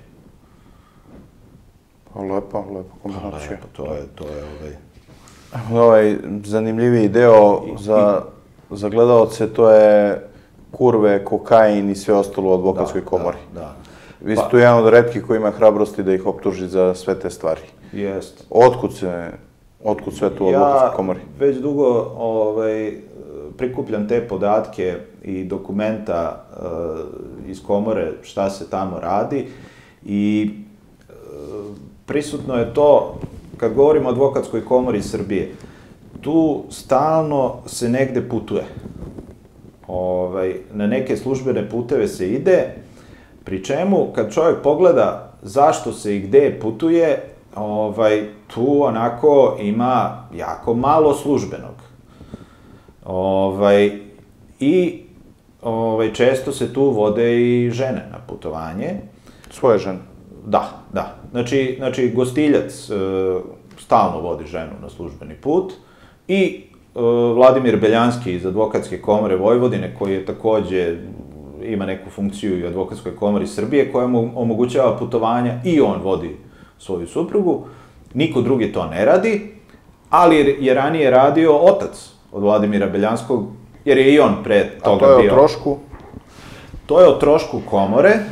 Lepa, lepa kombinacija. Lepa, to je, to je ovaj... Ovaj zanimljiviji deo za, za gledalce, to je kurve, kokain i sve ostalo u advokatskoj komori. Da, da. Vi ste tu jedan od retkih koji ima hrabrosti da ih optuži za sve te stvari. Jest. Otkud se, otkud sve tu u advokatskoj komori? Ja već dugo ovaj, prikupljam te podatke i dokumenta uh, iz komore, šta se tamo radi i uh, prisutno je to, kad govorimo o advokatskoj komori Srbije, tu stalno se negde putuje. Ovaj, na neke službene puteve se ide, pri čemu kad čovjek pogleda zašto se i gde putuje, ovaj, tu onako ima jako malo službenog. Ovaj, I ovaj, često se tu vode i žene na putovanje. Svoje žene? Da, da. Znači, znači Gostiljac e, stalno vodi ženu na službeni put i e, Vladimir Beljanski iz Advokatske komore Vojvodine, koji je takođe ima neku funkciju i u Advokatskoj komori Srbije, koja mu omogućava putovanja i on vodi svoju suprugu. Niko drugi to ne radi, ali je ranije radio otac od Vladimira Beljanskog, jer je i on pre toga bio. A to je o trošku? To je o trošku komore. E,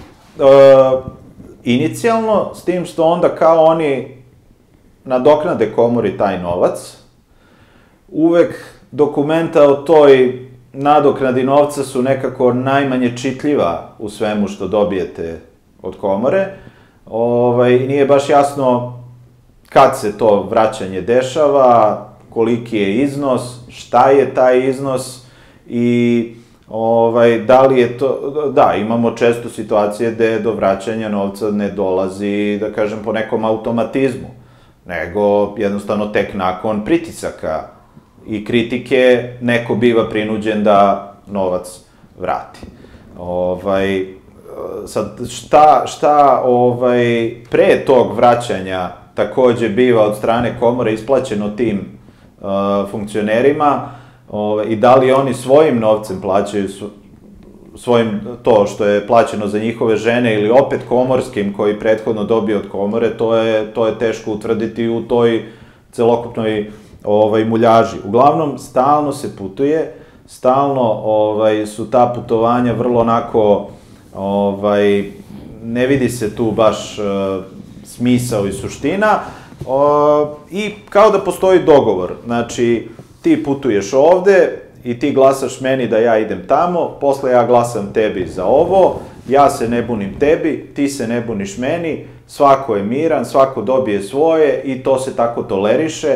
inicijalno, s tim što onda kao oni nadoknade komori taj novac, uvek dokumenta o toj nadoknadi novca su nekako najmanje čitljiva u svemu što dobijete od komore. Ovaj, nije baš jasno kad se to vraćanje dešava, koliki je iznos, šta je taj iznos i ovaj, da li je to... Da, imamo često situacije gde do vraćanja novca ne dolazi, da kažem, po nekom automatizmu, nego jednostavno tek nakon pritisaka i kritike neko biva prinuđen da novac vrati. Ovaj, sad, šta, šta ovaj, pre tog vraćanja takođe biva od strane komore isplaćeno tim uh, funkcionerima ovaj, i da li oni svojim novcem plaćaju svojim to što je plaćeno za njihove žene ili opet komorskim koji prethodno dobije od komore, to je, to je teško utvrditi u toj celokupnoj ovaj, muljaži. Uglavnom, stalno se putuje, stalno ovaj, su ta putovanja vrlo onako, ovaj, ne vidi se tu baš uh, smisao i suština uh, i kao da postoji dogovor. Znači, ti putuješ ovde i ti glasaš meni da ja idem tamo, posle ja glasam tebi za ovo, ja se ne bunim tebi, ti se ne buniš meni, svako je miran, svako dobije svoje i to se tako toleriše.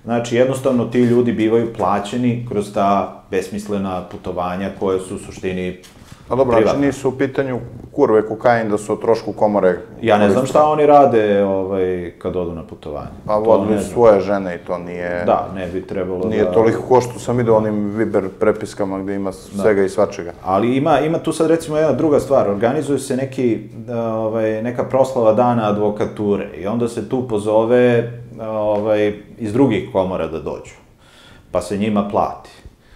Znači, jednostavno ti ljudi bivaju plaćeni kroz ta besmislena putovanja koje su u suštini A dobro, znači nisu u pitanju kurve kokain da su o trošku komore... Ja ne znam šta oni rade kad odu na putovanje. Pa vodili svoje žene i to nije... Da, ne bi trebalo da... Nije toliko ko što sam vidio onim Viber prepiskama gde ima svega i svačega. Ali ima tu sad recimo jedna druga stvar. Organizuju se neka proslava dana advokature i onda se tu pozove iz drugih komora da dođu. Pa se njima plati.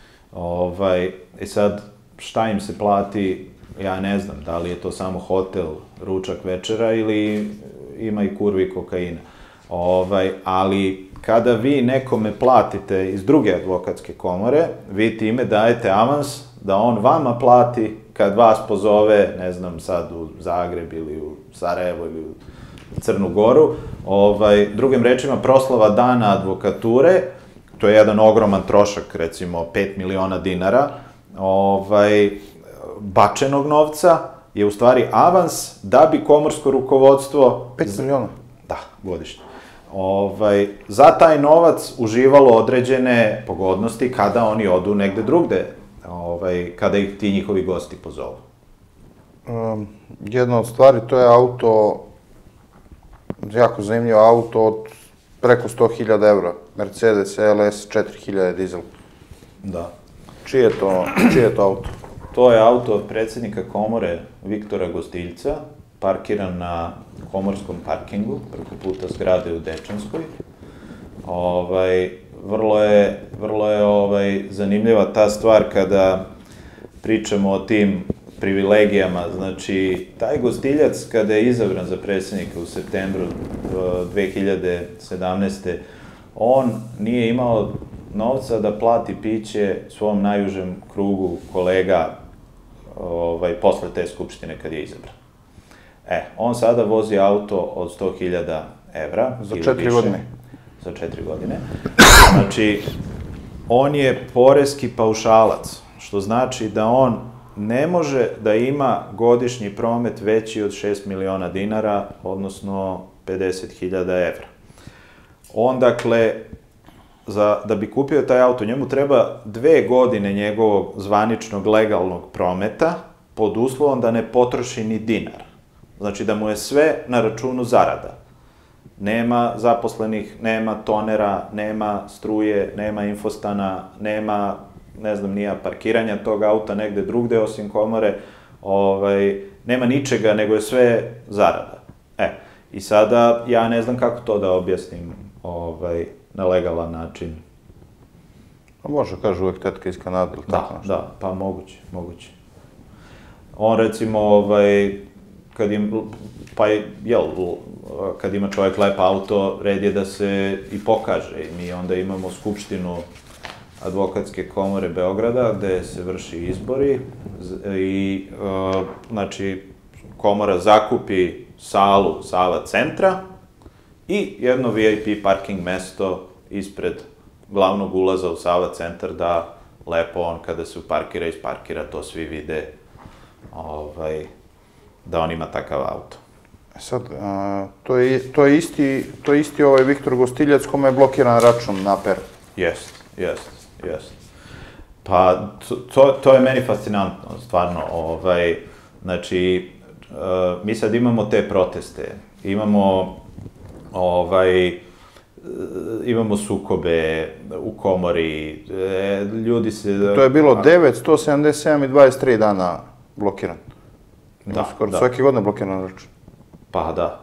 I sad... šta im se plati, ja ne znam, da li je to samo hotel, ručak, večera ili ima i kurvi kokaina. Ali kada vi nekome platite iz druge advokatske komore, vi time dajete avans da on vama plati kad vas pozove, ne znam, sad u Zagreb ili u Sarajevo ili u Crnu Goru. Drugim rečima, proslava dana advokature, to je jedan ogroman trošak, recimo pet miliona dinara, bačenog novca je u stvari avans da bi komorsko rukovodstvo... pet miliona? Da, godišnje. Za taj novac uživalo određene pogodnosti kada oni odu negde drugde, kada ih ti njihovi gosti pozovu. Jedna od stvari, to je auto, jako zanimljivo auto od preko sto hiljada evra, Mercedes L S četiri hiljade dizel. Da. Čije je to auto? To je auto od predsjednika komore Viktora Gostiljca, parkiran na komorskom parkingu, preko puta zgrade u Dečanskoj. Vrlo je zanimljiva ta stvar kada pričamo o tim privilegijama. Znači, taj Gostiljac kada je izabran za predsjednika u septembru dve hiljade sedamnaeste. on nije imao novca da plati piće svom najužem krugu kolega posle te skupštine kad je izabran. E, on sada vozi auto od sto hiljada evra. Za četiri godine. Za četiri godine. Znači, on je poreski paušalac, što znači da on ne može da ima godišnji promet veći od šest miliona dinara, odnosno pedeset hiljada evra. On, dakle, da bi kupio taj auto, njemu treba dve godine njegovog zvaničnog legalnog prometa, pod uslovom da ne potroši ni dinar. Znači da mu je sve na računu zarada. Nema zaposlenih, nema tonera, nema struje, nema infostana, nema, ne znam, nija parkiranja tog auta negde drugde osim komore, nema ničega, nego je sve zarada. E, i sada ja ne znam kako to da objasnim na legalan način. Može, kaže uvek tetka iz Kanade ili tako nešto. Da, pa moguće, moguće. On recimo, kad im, pa jel, kad ima čovjek lep auto, red je da se i pokaže. I mi onda imamo skupštinu Advokatske komore Beograda, gde se vrši izbori i, znači, komora zakupi salu Sava centra i jedno V I P parking mesto ispred glavnog ulaza u Sava centar, da lepo on kada se uparkira, isparkira, to svi vide da on ima takav auto. Sad, to je isti ovaj Viktor Gostiljac kome je blokiran račun na per. Jest, jest, jest. Pa, to je meni fascinantno, stvarno. Znači, mi sad imamo te proteste, imamo imamo sukobe u komori, ljudi se... To je bilo devet, sto sedamdeset sedam i dvadeset tri dana blokiran. Da, da. Svake godine blokiran račun. Pa da,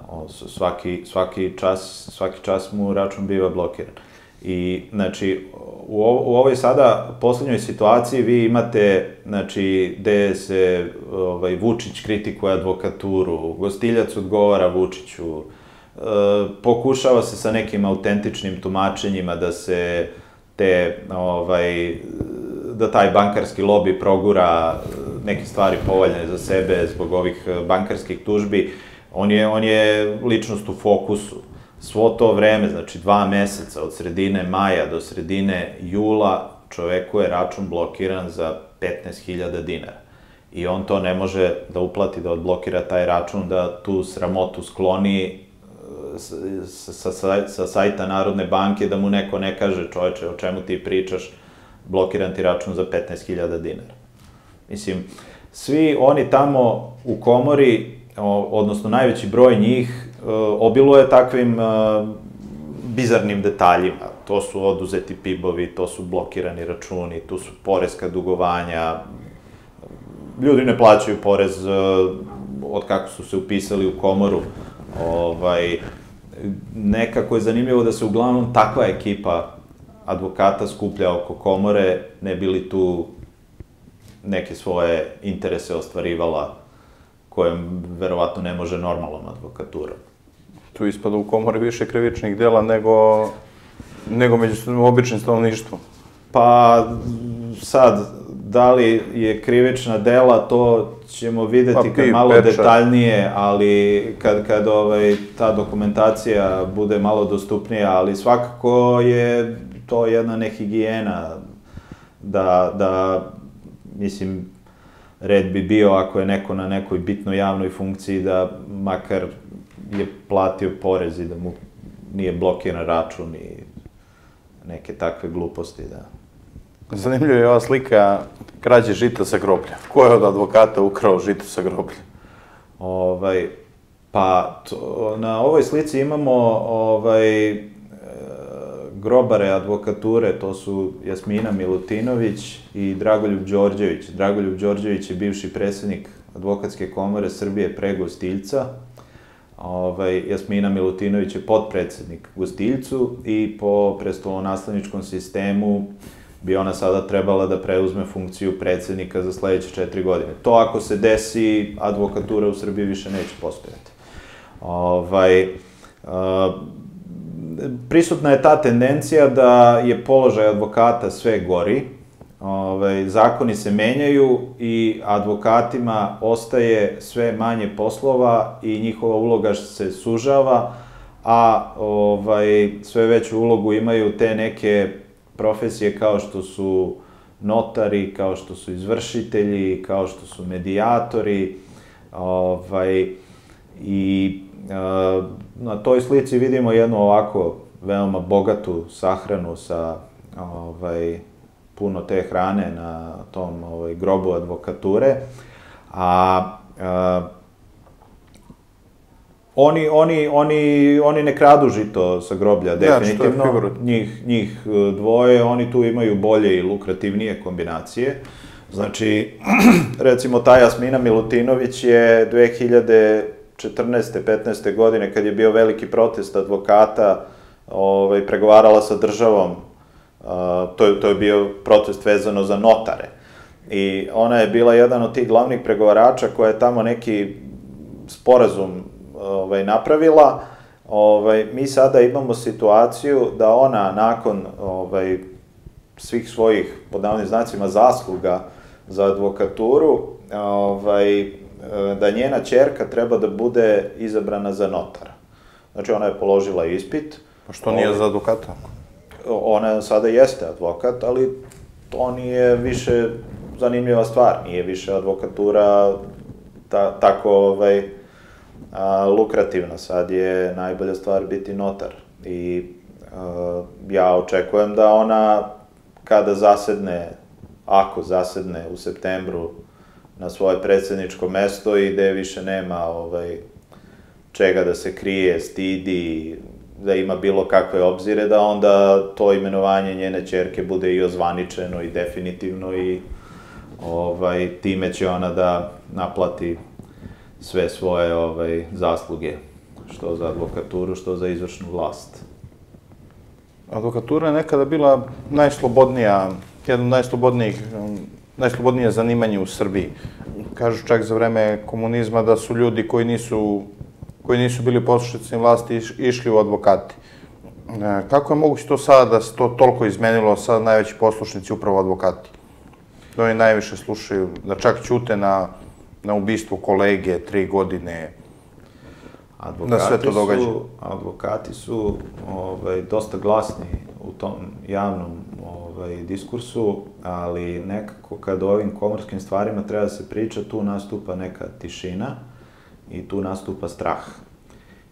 svaki čas mu račun biva blokiran. I, znači, u ovoj sada poslednjoj situaciji vi imate, znači, gde se Vučić kritikuje advokaturu, Gostiljac odgovara Vučiću, pokušava se sa nekim autentičnim tumačenjima da se te, da taj bankarski lobi progura neke stvari povoljne za sebe zbog ovih bankarskih tužbi. On je ličnost u fokusu. Svo to vreme, znači dva meseca, od sredine maja do sredine jula, čoveku je račun blokiran za petnaest hiljada dinara. I on to ne može da uplati, da odblokira taj račun, da tu sramotu skloni sa, sa, sa sajta Narodne banke da mu neko ne kaže, čoveče, o čemu ti pričaš, blokiran ti račun za petnaest hiljada dinara. Mislim, svi oni tamo u komori, odnosno najveći broj njih, obiluje takvim bizarnim detaljima. To su oduzeti pibovi, to su blokirani računi, tu su poreska dugovanja, ljudi ne plaćaju porez od kako su se upisali u komoru. Nekako je zanimljivo da se uglavnom takva ekipa advokata skuplja oko komore, ne bi li tu neke svoje interese ostvarivala koje verovatno ne može normalnom advokaturom. Tu ispada u komori više krivičnih dela nego nego među običnim stanovništvom. Pa sad, da li je krivična dela, to ćemo videti kad malo detaljnije, ali kad ta dokumentacija bude malo dostupnija, ali svakako je to jedna nehigijena da, mislim, red bi bio ako je neko na nekoj bitnoj javnoj funkciji da makar je platio porez i da mu nije blokiran račun i neke takve gluposti, da. Zanimljiva je ova slika krađe žita sa groblja. Ko je od advokata ukrao žito sa groblja? Pa, na ovoj slici imamo grobare advokature, to su Jasmina Milutinović i Dragoljub Đorđević. Dragoljub Đorđević je bivši predsjednik Advokatske komore Srbije pre Gostiljca. Jasmina Milutinović je potpredsednik Gostiljcu i po prestolonasledničkom sistemu bi ona sada trebala da preuzme funkciju predsednika za sledeće četiri godine. To ako se desi, advokatura u Srbiji više neće postojati. Prisutna je ta tendencija da je položaj advokata sve gori, zakoni se menjaju i advokatima ostaje sve manje poslova i njihova uloga se sužava, a sve veću ulogu imaju te neke profesije kao što su notari, kao što su izvršitelji, kao što su medijatori i na toj slici vidimo jednu ovako veoma bogatu sahranu sa puno te hrane na tom grobu advokature, a oni ne kradu žito sa groblja, definitivno, njih dvoje, oni tu imaju bolje i lukrativnije kombinacije. Znači, recimo, ta Jasmina Milutinović je dve hiljade četrnaeste petnaeste godine, kad je bio veliki protest advokata, pregovarala sa državom. To je bio protest vezano za notare. I ona je bila jedan od tih glavnih pregovarača koja je tamo neki sporazum napravila. Mi sada imamo situaciju da ona nakon svih svojih, pod navodnim znacima, zasluga za advokaturu, da njena ćerka treba da bude izabrana za notara. Znači, ona je položila ispit. Pa što nije za advokata? Ona sada jeste advokat, ali to nije više zanimljiva stvar. Nije više advokatura tako lukrativna. Sad je najbolja stvar biti notar. I ja očekujem da ona, kada zasedne, ako zasedne u septembru na svoje predsjedničko mesto i gde više nema čega da se krije, stidi, da ima bilo kakve obzire, da onda to imenovanje njene ćerke bude i ozvaničeno i definitivno i time će ona da naplati sve svoje zasluge, što za advokaturu, što za izvršnu vlast. Advokatura je nekada bila najslobodnija, jedno od najslobodnijih, najslobodnije zanimanje u Srbiji. Kažu čak za vreme komunizma da su ljudi koji nisu koji nisu bili poslušnici vlasti išli u advokati. Kako je moguće to sada da se to toliko izmenilo, sada najveći poslušnici upravo advokati? Da oni najviše slušaju, da čak ćute na ubistvo kolege tri godine, da sve to događa. Advokati su dosta glasni u tom javnom diskursu, ali nekako kad o ovim komorskim stvarima treba da se priča, tu nastupa neka tišina i tu nastupa strah.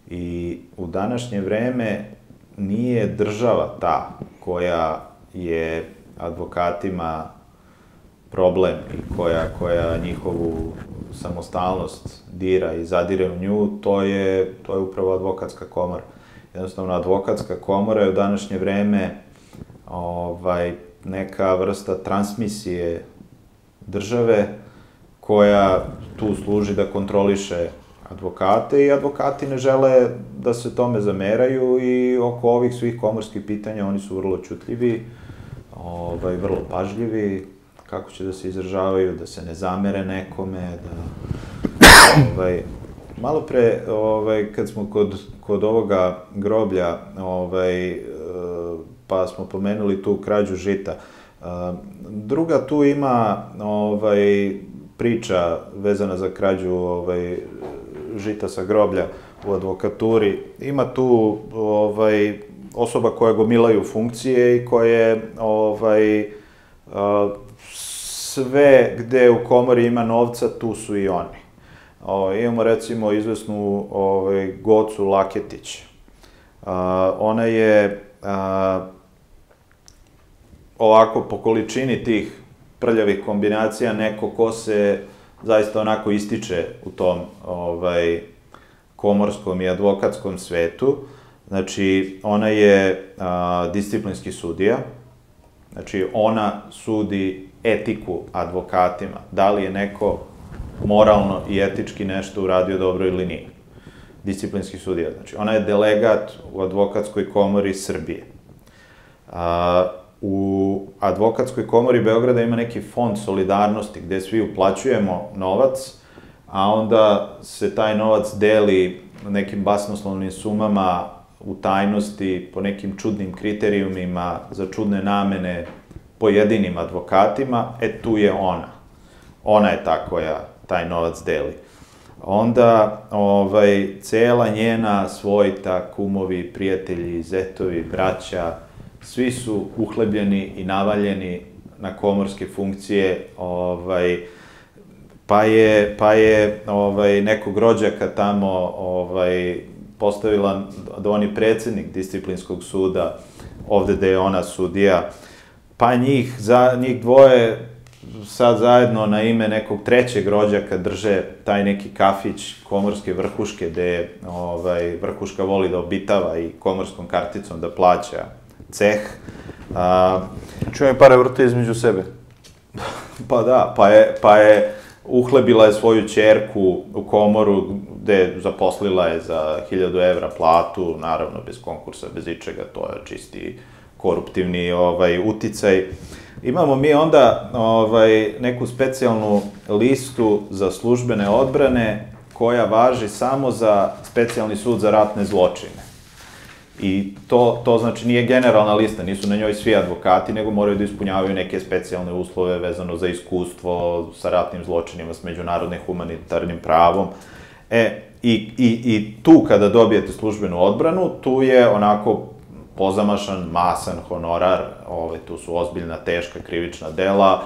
I u današnje vreme nije država ta koja je advokatima problem i koja, koja njihovu samostalnost dira i zadire u nju, to je, to je upravo advokatska komora. Jednostavno, advokatska komora je u današnje vreme ovaj, neka vrsta transmisije države koja tu služi da kontroliše advokate i advokati ne žele da se tome zameraju i oko ovih svih komorskih pitanja oni su vrlo čutljivi, ovaj, vrlo pažljivi, kako će da se izražavaju, da se ne zamere nekome, da... Ovaj, malo pre, ovaj, kad smo kod, kod ovoga groblja, ovaj, pa smo pomenuli tu krađu žita, druga tu ima ovaj, priča vezana za krađu ovaj, žita sa groblja u advokaturi. Ima tu ovaj, osoba koje gomilaju funkcije i koje ovaj, sve gde u komori ima novca, tu su i oni. O, imamo recimo izvesnu ovaj, Gocu Laketić. A, ona je a, ovako po količini tih prljavih kombinacija neko ko se zaista onako ističe u tom ovaj, komorskom i advokatskom svetu. Znači, ona je a, disciplinski sudija. Znači, ona sudi etiku advokatima. Da li je neko moralno i etički nešto uradio dobro ili nije. Disciplinski sudija. Znači, ona je delegat u advokatskoj komori Srbije. A, u advokatskoj komori Beograda ima neki fond solidarnosti gde svi uplaćujemo novac, a onda se taj novac deli nekim basnoslovnim sumama u tajnosti, po nekim čudnim kriterijumima, za čudne namene pojedinim advokatima, e tu je ona. Ona je ta koja taj novac deli. Onda, ovaj, cela njena svojta, kumovi, prijatelji, zetovi, braća, svi su uhlebljeni i navaljeni na komorske funkcije, ovaj, pa je, pa je ovaj, nekog rođaka tamo ovaj, postavila da on je predsednik disciplinskog suda, ovde gde je ona sudija, pa njih, za, njih dvoje sad zajedno na ime nekog trećeg rođaka drže taj neki kafić komorske vrhuške, gde ovaj, vrhuška voli da obitava i komorskom karticom da plaća ceh. A, Čujem pare vrte između sebe. Pa da, pa je, pa je uhlebila je svoju ćerku u komoru gde zaposlila je za hiljadu evra platu, naravno bez konkursa, bez ičega, to je čisti koruptivni ovaj, uticaj. Imamo mi onda ovaj, neku specijalnu listu za službene odbrane koja važi samo za specijalni sud za ratne zločine. I to, to znači nije generalna lista, nisu na njoj svi advokati, nego moraju da ispunjavaju neke specijalne uslove vezano za iskustvo sa ratnim zločinima, s međunarodnim humanitarnim pravom. E, i, i, i tu kada dobijete službenu odbranu, tu je onako pozamašan, masan honorar, ovaj, tu su ozbiljna, teška krivična dela,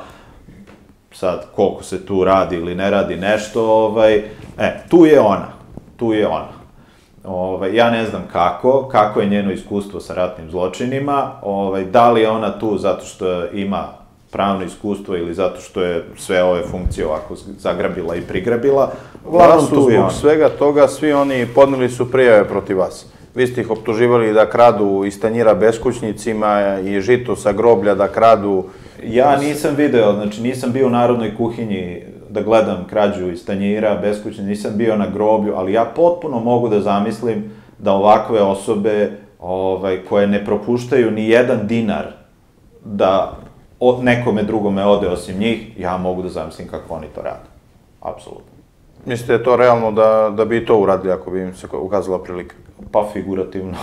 sad koliko se tu radi ili ne radi nešto, ovaj, e, tu je ona, tu je ona. Ove, ja ne znam kako, kako je njeno iskustvo sa ratnim zločinima, ove, da li je ona tu zato što ima pravno iskustvo ili zato što je sve ove funkcije ovako zagrabila i prigrabila. Uglavnom tu zbog svega toga svi oni podneli su prijave protiv vas. Vi ste ih optuživali da kradu iz tanjira beskućnicima i žito sa groblja da kradu... Ja nisam video, znači nisam bio u Narodnoj kuhinji da gledam krađu iz tanjira, beskućnica, nisam bio na groblju, ali ja potpuno mogu da zamislim da ovakve osobe ovaj, koje ne propuštaju ni jedan dinar da od nekome drugome ode osim njih, ja mogu da zamislim kako oni to rade. Apsolutno. Mislite je to realno da, da bi to uradili ako bi im se ukazala prilika? Pa figurativno.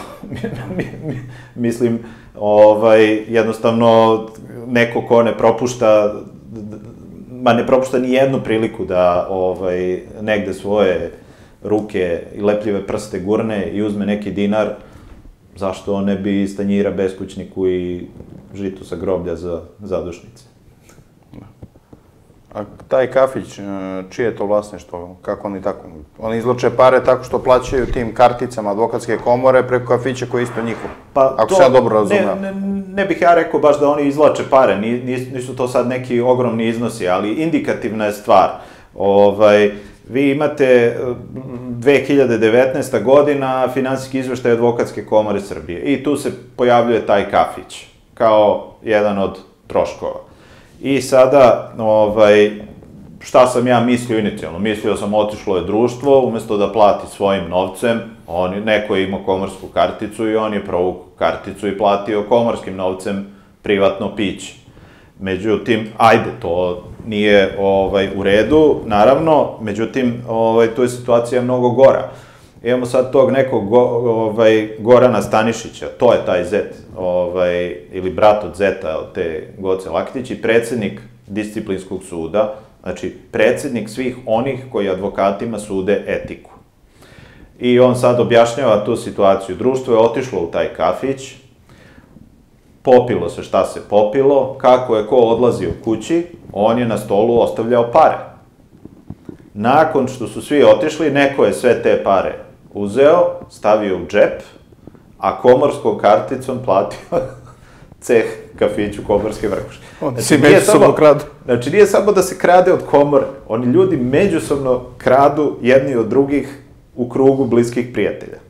Mislim, ovaj, jednostavno neko ko ne propušta ma ne propušta ni jednu priliku da ovaj, negde svoje ruke i lepljive prste gurne i uzme neki dinar, zašto on ne bi iz tanjira beskućniku i žito sa groblja za zadušnice. A taj kafić, čije je to vlasništvo? Kako oni tako? Oni izloče pare tako što plaćaju tim karticama advokatske komore preko kafića koji je isto njihov. Pa ako se ja dobro razumeo. Ne, ne, ne bih ja rekao baš da oni izvlače pare, nisu to sad neki ogromni iznosi, ali indikativna je stvar. Ovaj, vi imate dve hiljade devetnaesta. godina finansijski izveštaj advokatske komore Srbije i tu se pojavljuje taj kafić kao jedan od troškova. I sada, ovaj, šta sam ja mislio inicijalno? Mislio sam otišlo je društvo, umesto da plati svojim novcem, on, neko je imao komorsku karticu i on je provukao karticu i platio komorskim novcem privatno piće. Međutim, ajde, to nije ovaj, u redu, naravno, međutim, ovaj, tu je situacija mnogo gora. Imamo sad tog nekog go, ovaj, Gorana Stanišića, to je taj zet, ovaj, ili brat od zeta, od te Goce Lakitić, i predsednik disciplinskog suda, znači predsednik svih onih koji advokatima sude etiku. I on sad objašnjava tu situaciju. Društvo je otišlo u taj kafić, popilo se šta se popilo, kako je ko odlazio kući, on je na stolu ostavljao pare. Nakon što su svi otišli, neko je sve te pare uzeo, stavio u džep, a komorskom karticom platio ceh kafiću Komorske Vrhuške. Oni si međusobno kradu. Znači, nije samo da se krade od komore, oni ljudi međusobno kradu jedni od drugih u krugu bliskih prijatelja.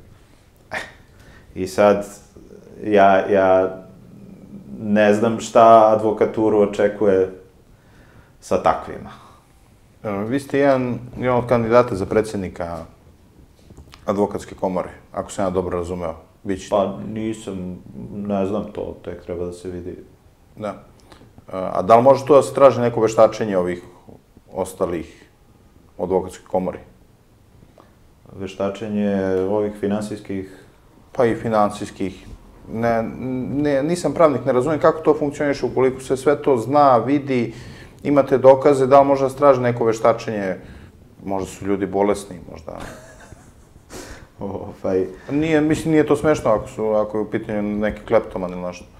I sad, ja, ja ne znam šta advokaturu očekuje sa takvima. Vi ste jedan, jedan od kandidata za predsjednika advokatske komore, ako sam ja dobro razumeo. Pa nisam, ne znam to, tek treba da se vidi. Da. A da li može tu da se traži neko veštačenje ovih ostalih u advokatskoj komori? Veštačenje ovih finansijskih? Pa i finansijskih. Ne, ne, nisam pravnik, ne razumijem kako to funkcioniše, ukoliko se sve to zna, vidi, imate dokaze, da li može da se traži neko veštačenje, možda su ljudi bolesni, možda... Ovaj... Nije, mislim, nije to smešno ako su, ako je u pitanju neki kleptoman ili nešto.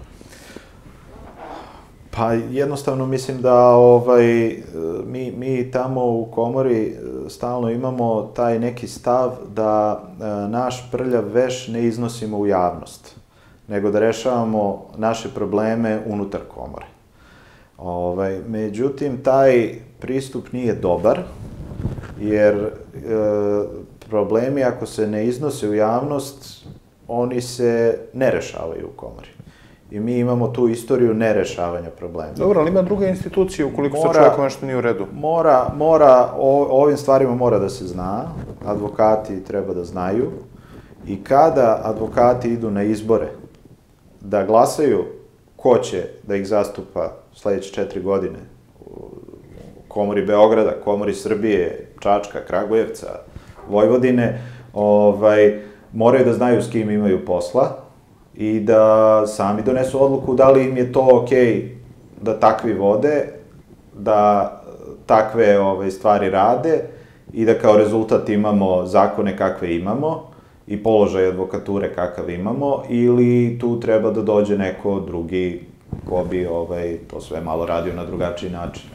Pa jednostavno mislim da ovaj, mi, mi tamo u komori stalno imamo taj neki stav da naš prljav veš ne iznosimo u javnost, nego da rešavamo naše probleme unutar komore. Ovaj, međutim, taj pristup nije dobar, jer e, problemi ako se ne iznose u javnost, oni se ne rešavaju u komori. I mi imamo tu istoriju nerešavanja problema. Dobro, ali ima druge institucije ukoliko se čovjeku nešto nije u redu. Mora, mora, o ovim stvarima mora da se zna, advokati treba da znaju, i kada advokati idu na izbore da glasaju ko će da ih zastupa sledeće četiri godine u komori Beograda, komori Srbije, Čačka, Kragujevca, Vojvodine, ovaj, moraju da znaju s kim imaju posla i da sami donesu odluku da li im je to okej da takvi vode, da takve ove, stvari rade i da kao rezultat imamo zakone kakve imamo i položaj advokature kakav imamo, ili tu treba da dođe neko drugi ko bi ovaj, to sve malo radio na drugačiji način.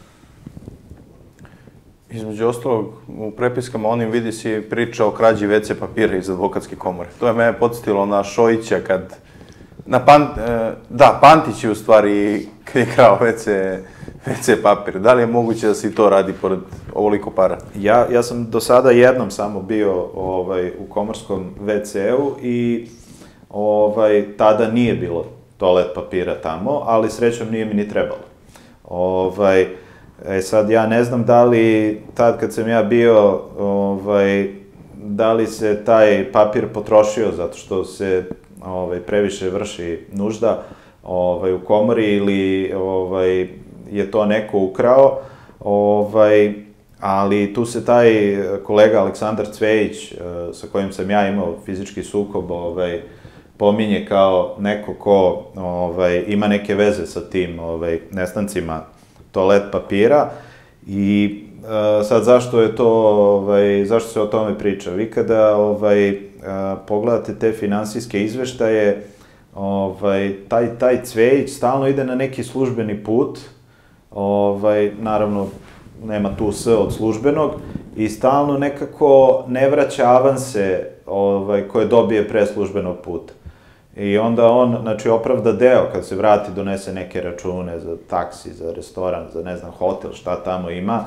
Između ostalog, u prepiskama onim vidi si priča o krađi ve ce papira iz advokatske komore. To je mene podsjetilo na Šojića kad... Na Pan... Da, Pantić je u stvari kad je krao ve ce papir. Da li je moguće da se i to radi pored ovoliko para? Ja, ja sam do sada jednom samo bio ovaj, u komorskom ve ce-u i ovaj, tada nije bilo toalet papira tamo, ali srećom nije mi ni trebalo. Ovaj, E sad, ja ne znam da li, tad kad sam ja bio, ovaj, da li se taj papir potrošio zato što se ovaj, previše vrši nužda ovaj, u komori ili ovaj, je to neko ukrao, ovaj, ali tu se taj kolega Aleksandar Cvejić, sa kojim sam ja imao fizički sukob, ovaj, pominje kao neko ko ovaj, ima neke veze sa tim ovaj, nestancima toalet papira. I uh, sad zašto je to, ovaj, zašto se o tome priča? Vi kada ovaj, uh, pogledate te finansijske izveštaje, ovaj, taj, taj Cvejić stalno ide na neki službeni put, naravno nema tu S od službenog, i stalno nekako ne vraća avanse koje dobije pre službenog puta. I onda on, znači, opravda deo, kad se vrati, donese neke račune za taksi, za restoran, za, ne znam, hotel, šta tamo ima,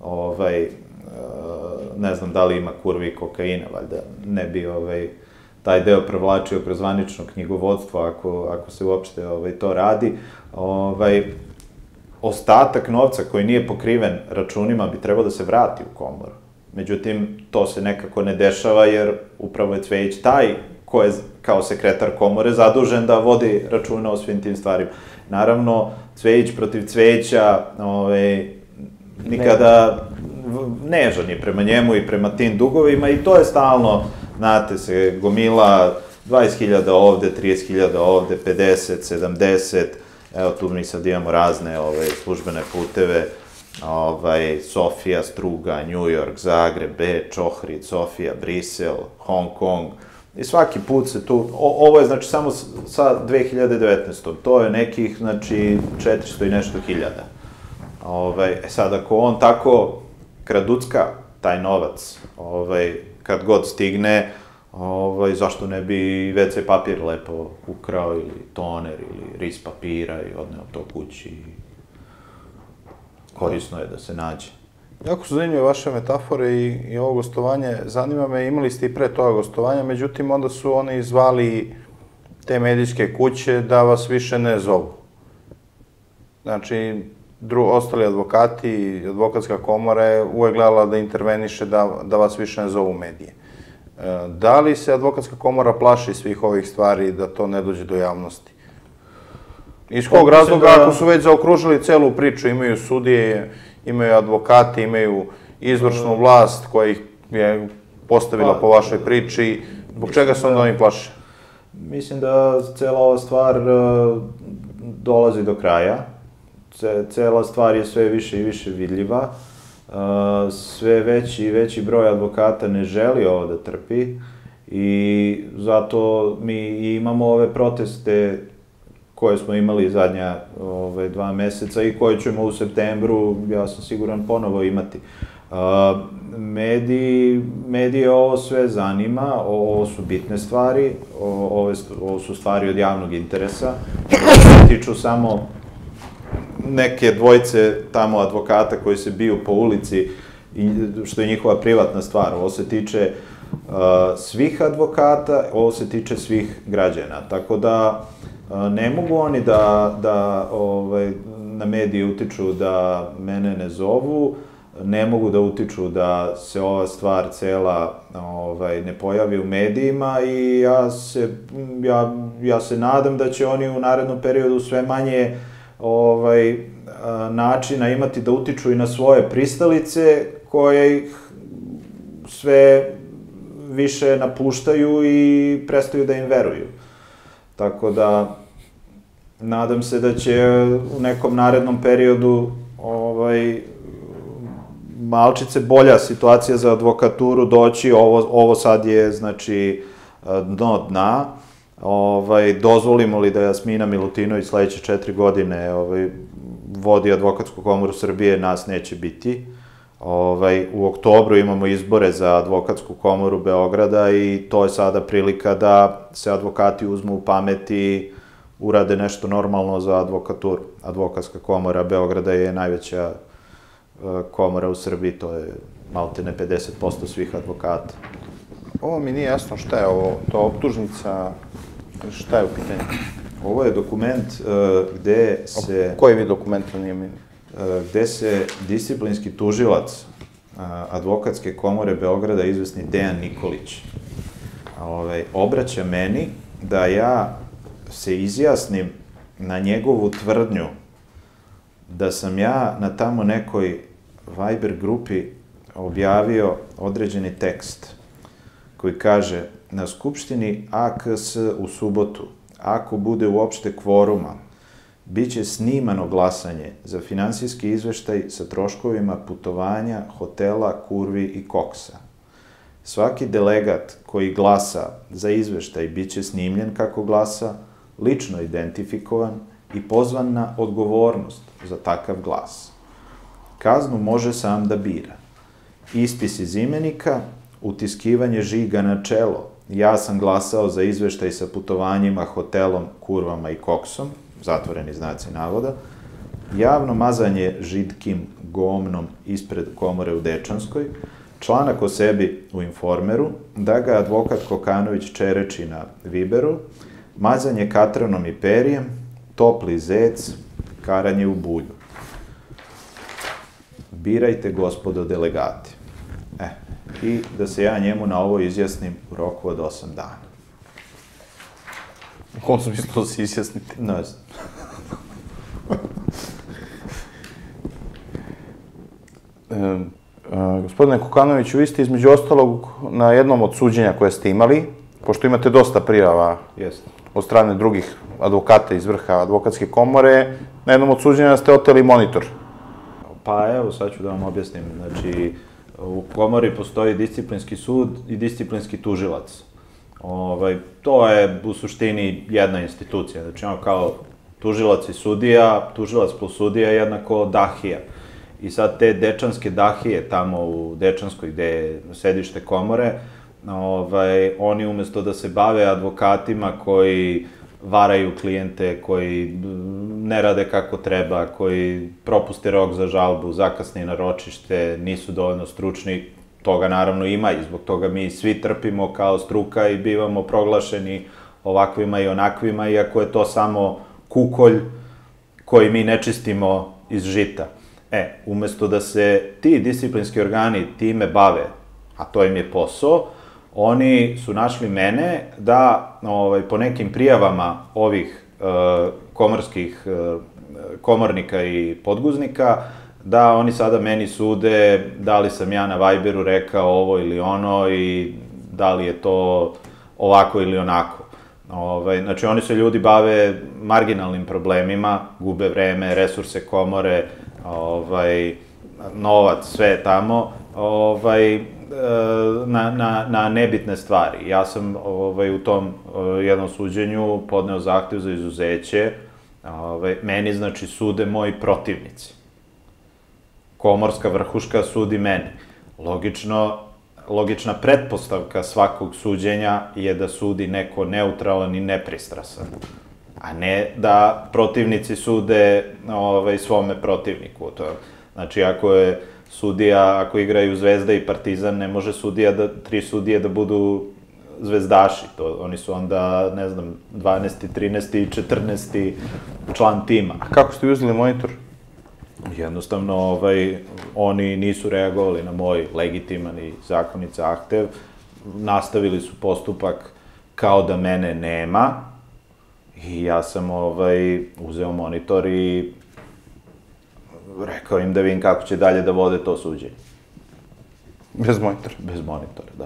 ne znam da li ima kurvi i kokaina, valjda ne bi taj deo prevlačio kroz zvanično knjigovodstvo, ako se uopšte to radi. Ostatak novca koji nije pokriven računima bi trebao da se vrati u komoru. Međutim, to se nekako ne dešava, jer upravo je Cvejić taj ko je kao sekretar komore zadužen da vodi računa o svim tim stvarima. Naravno, Cvejić protiv Cvejića nikada nežan je prema njemu i prema tim dugovima, i to je stalno, znate se, gomila dvadeset hiljada ovde, trideset hiljada ovde, pedeset, sedamdeset, evo tu mi sad imamo razne službene puteve, Sofija, Struga, New York, Zagreb, Beč, Ohrid, Sofija, Brisel, Hong Kong, i svaki put se tu, ovo je znači samo sa dve hiljade devetnaestom. To je nekih, znači, četiristo i nešto hiljada. E sad, ako on tako kraducka taj novac, kad god stigne, zašto ne bi ve ce papir lepo ukrao, ili toner, ili ris papira, i odneo to kući. Korisno je da se nađe. Jako su zanimljive vaše metafore i ovo gostovanje. Zanima me, imali ste i pre toga gostovanja, međutim, onda su oni zvali te medijske kuće da vas više ne zovu. Znači, ostali advokati i advokatska komora je uvek gledala da interveniše da vas više ne zovu medije. Da li se advokatska komora plaši svih ovih stvari da to ne dođe do javnosti? Iz kog razloga, ako su već zaokružili celu priču, imaju sudije, imaju advokati, imaju izvršnu vlast koja ih je postavila po vašoj priči, zbog čega se onda oni plaše? Mislim da cela ova stvar dolazi do kraja. Cela stvar je sve više i više vidljiva. Sve veći i veći broj advokata ne želi ovo da trpi, i zato mi imamo ove proteste koje smo imali zadnja dva meseca i koje ćemo u septembru, ja sam siguran, ponovo imati. Medije ovo sve zanima, ovo su bitne stvari, ovo su stvari od javnog interesa, tiču samo neke dvojice tamo advokata koji se biju po ulici, što je njihova privatna stvar. Ovo se tiče svih advokata, ovo se tiče svih građana, tako da ne mogu oni da na mediji utiču da mene ne zovu, ne mogu da utiču da se ova stvar cela ne pojavi u medijima, i ja se nadam da će oni u narednom periodu sve manje načina imati da utiču i na svoje pristalice, koje ih sve više napuštaju i prestaju da im veruju. Tako da, nadam se da će u nekom narednom periodu malčice bolja situacija za advokaturu doći. Ovo sad je, znači, dno dna. Dozvolimo li da Jasmina Milutinović sledeće četiri godine vodi Advokatsku komoru Srbije, nas neće biti. U oktobru imamo izbore za Advokatsku komoru Beograda, i to je sada prilika da se advokati uzmu u pamet i urade nešto normalno za advokaturu. Advokatska komora Beograda je najveća komora u Srbiji, to je maltene pedeset posto svih advokata. Ovo mi nije jasno šta je ovo, to optužnica, šta je u pitanju? Ovo je dokument gde se... Koji vi dokumenta nije mi? Gde se disciplinski tužilac Advokatske komore Beograda, izvesni Dejan Nikolić, obraća meni da ja se izjasnim na njegovu tvrdnju da sam ja na tamo nekoj Viber grupi objavio određeni tekst koji kaže: na Skupštini A K S u subotu, ako bude uopšte kvoruma, biće snimano glasanje za finansijski izveštaj sa troškovima putovanja, hotela, kurvi i koksa. Svaki delegat koji glasa za izveštaj biće snimljen kako glasa, lično identifikovan i pozvan na odgovornost za takav glas. Kaznu može sam da bira. Ispis iz imenika, utiskivanje žiga na čelo. Ja sam glasao za izveštaj sa putovanjima, hotelom, kurvama i koksom, zatvoreni znaci navoda. Javno mazanje žitkim gomnom ispred komore u Dečanskoj. Članak o sebi u Informeru, da ga advokat Kokanović čereči na Viberu, mazanje katranom i perijem, topli zec, karanje u bulju. Birajte, gospodo delegati. E, i da se ja njemu na ovo izjasnim u roku od osam dana. U kom smislu da se izjasnite? Ne znam. E, a, gospodine Kokanoviću, vi ste između ostalog na jednom od suđenja koje ste imali, pošto imate dosta prijava Jeste. od strane drugih advokata iz vrha advokatske komore, na jednom od suđenja ste oteli monitor. Pa evo, sad ću da vam objasnim. Znači, u komori postoji disciplinski sud i disciplinski tužilac. Ovaj, to je u suštini jedna institucija. Znači, ono kao tužilac i sudija, tužilac plus sudija je jednako dahija. I sad te dečanske dahije tamo u Dečanskoj gde je sedište komore, ovaj, oni umesto da se bave advokatima koji varaju klijente, koji ne rade kako treba, koji propuste rok za žalbu, zakasne na ročište, nisu dovoljno stručni, toga naravno ima i zbog toga mi svi trpimo kao struka i bivamo proglašeni ovakvima i onakvima, iako je to samo kukolj koji mi ne čistimo iz žita. E, umesto da se ti disciplinski organi time bave, a to im je posao, oni su našli mene da ovaj, po nekim prijavama ovih e, komorskih e, komornika i podguznika, da oni sada meni sude da li sam ja na Viberu rekao ovo ili ono i da li je to ovako ili onako. Ovaj, znači, oni se ljudi bave marginalnim problemima, gube vreme, resurse komore, ovaj, novac, sve tamo, ovaj, na, na, na nebitne stvari. Ja sam ovaj, u tom jednom suđenju podneo zahtev za izuzeće. Ovaj, meni, znači, sude moji protivnici. Komorska vrhuška sudi meni. Logično, logična pretpostavka svakog suđenja je da sudi neko neutralan i nepristrasan, a ne da protivnici sude ovaj, svome protivniku. To, znači, ako je sudija, ako igraju Zvezda i Partizan, ne može sudija da, tri sudije da budu zvezdaši. To, oni su onda, ne znam, dvanaesti, trinaesti i četrnaesti član tima. A kako ste uzeli monitor? Jednostavno, ovaj, oni nisu reagovali na moj legitiman i zakonit zahtev, nastavili su postupak kao da mene nema i ja sam ovaj, uzeo monitor i rekao im da vidim kako će dalje da vode to suđenje. Bez monitora? Bez monitora, da.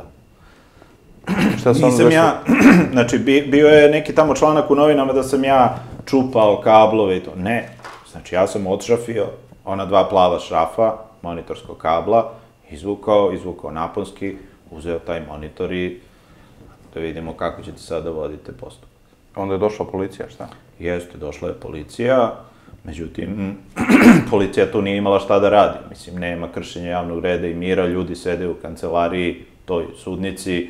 Šta sam Nisam ja, znači bio je neki tamo članak u novinama da sam ja čupao kablove i to. Ne, znači ja sam odšrafio ona dva plava šrafa, monitorskog kabla, izvukao, izvukao naponski, uzeo taj monitor i da vidimo kako ćete sad da vodite postupak. Onda je došla policija, šta? Jeste, došla je policija, međutim, policija tu nije imala šta da radi. Mislim, nema kršenja javnog reda i mira, ljudi sede u kancelariji, toj sudnici,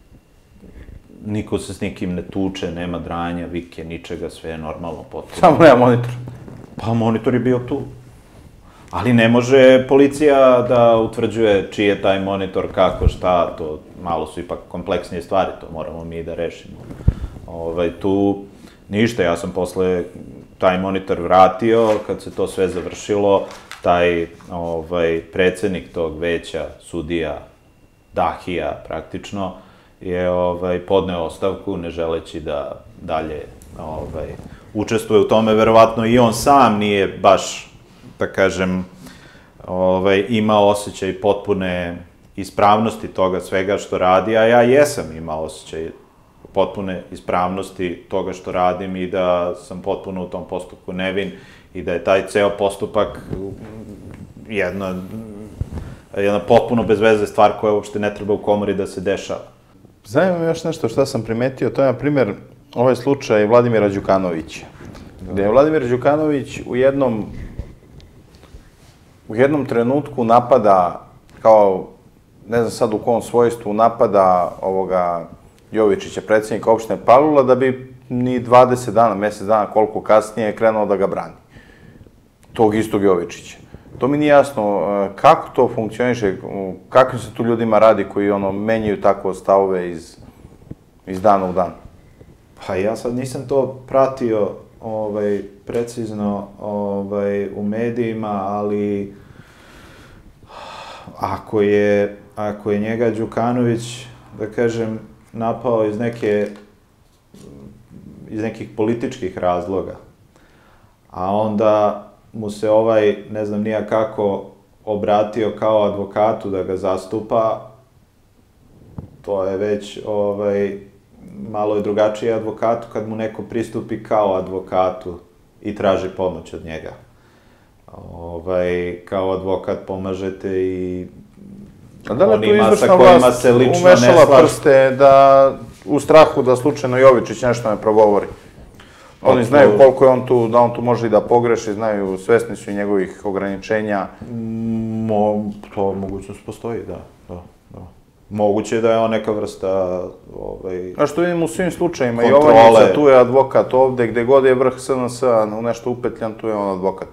niko se s nikim ne tuče, nema dranja, vike, ničega, sve je normalno potpuno. Samo nema monitor. Pa monitor je bio tu. Ali ne može policija da utvrđuje čiji je taj monitor, kako, šta, to malo su ipak kompleksnije stvari, to moramo mi da rešimo. Ovaj, tu ništa, ja sam posle taj monitor vratio, kad se to sve završilo, taj ovaj, predsednik tog veća, sudija, dahija praktično, je ovaj, podneo ostavku, ne želeći da dalje ovaj, učestvuje u tome, verovatno i on sam nije baš, da kažem, ovaj, imao osjećaj potpune ispravnosti toga svega što radi, a ja jesam imao osjećaj potpune ispravnosti toga što radim i da sam potpuno u tom postupku nevin i da je taj ceo postupak jedna, jedna potpuno bez veze stvar koja uopšte ne treba u komori da se dešava. Zanima me još nešto što sam primetio, to je, na primjer, ovaj slučaj Vladimira Đukanovića, gde je Vladimir Đukanović u jednom u jednom trenutku napada, kao, ne znam sad u kom svojstvu, napada ovoga Jovičića, predsjednika opštine Palilula, da bi ni dvadeset dana, mjesec dana, koliko kasnije, krenuo da ga brani. Tog istog Jovičića. To mi nije jasno kako to funkcioniše, kakvim se tu ljudima radi koji ono menjaju tako stavove iz, iz dana u dan. Pa ja sad nisam to pratio ovaj, precizno ovaj, u medijima, ali ako je, ako je njega Đukanović, da kažem, napao iz neke, iz nekih političkih razloga, a onda mu se ovaj, ne znam nija kako, obratio kao advokatu da ga zastupa, to je već, ovaj, malo je drugačije advokatu kad mu neko pristupi kao advokatu i traži pomoć od njega. Ovaj, kao advokat pomažete i onima sa kojima se lično ne slaže. Umešala prste da, u strahu da slučajno Jovičić nešto ne progovori. Oni znaju koliko je on tu, da on tu može i da pogreši, znaju, svesni su i njegovih ograničenja. Mo, to mogućnost postoji, da, da, da. Moguće je da je on neka vrsta, ovaj... A što vidim u svim slučajima, i Jovanjica, tu je advokat ovde, gde god je vrh S N S-a u nešto upetljan, tu je on advokat.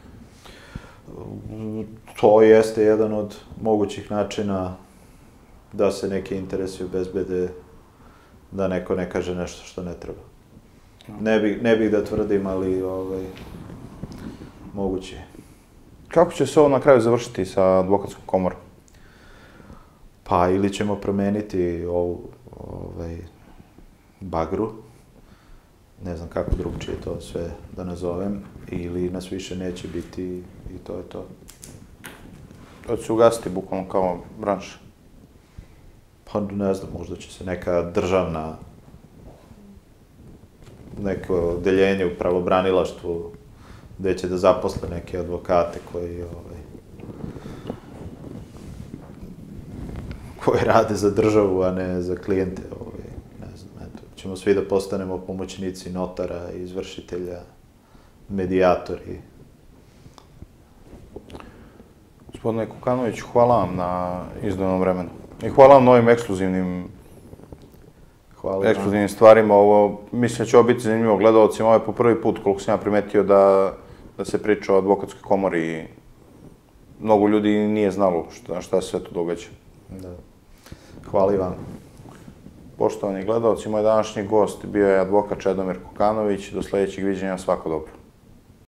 To jeste jedan od mogućih načina da se neki interesi obezbede, da neko ne kaže nešto što ne treba. Ne bih, ne bih da tvrdim, ali ovaj, moguće je. Kako će se ovo na kraju završiti sa advokatskom komorom? Pa ili ćemo promeniti ovu ovaj, bagru, ne znam kako drugčije to sve da nazovem, ili nas više neće biti i to je to. To će se ugasiti bukvalno kao branša? Pa ne znam, možda će se neka državna, neko odeljenje u pravobranilaštvu gde će da zaposle neke advokate koji, ovaj, koji rade za državu, a ne za klijente. Ovaj, ne znam, eto, ćemo svi da postanemo pomoćnici notara, izvršitelja, medijatori. Gospodine Kukanoviću, hvala vam na izdvojenom vremenu. I hvala vam na ovim ekskluzivnim Hvala ekskluzivnim stvarima. Ovo, mislim da će ovo biti zanimljivo gledalcima. Ovo je po prvi put, koliko sam ja primetio, da, da se priča o advokatskoj komori. Mnogo ljudi nije znalo šta, šta se sve to događa. Da. Hvala i vam. Poštovani gledalci, moj današnji gost bio je advokat Čedomir Kukanović. Do sljedećeg viđenja, svako dobro.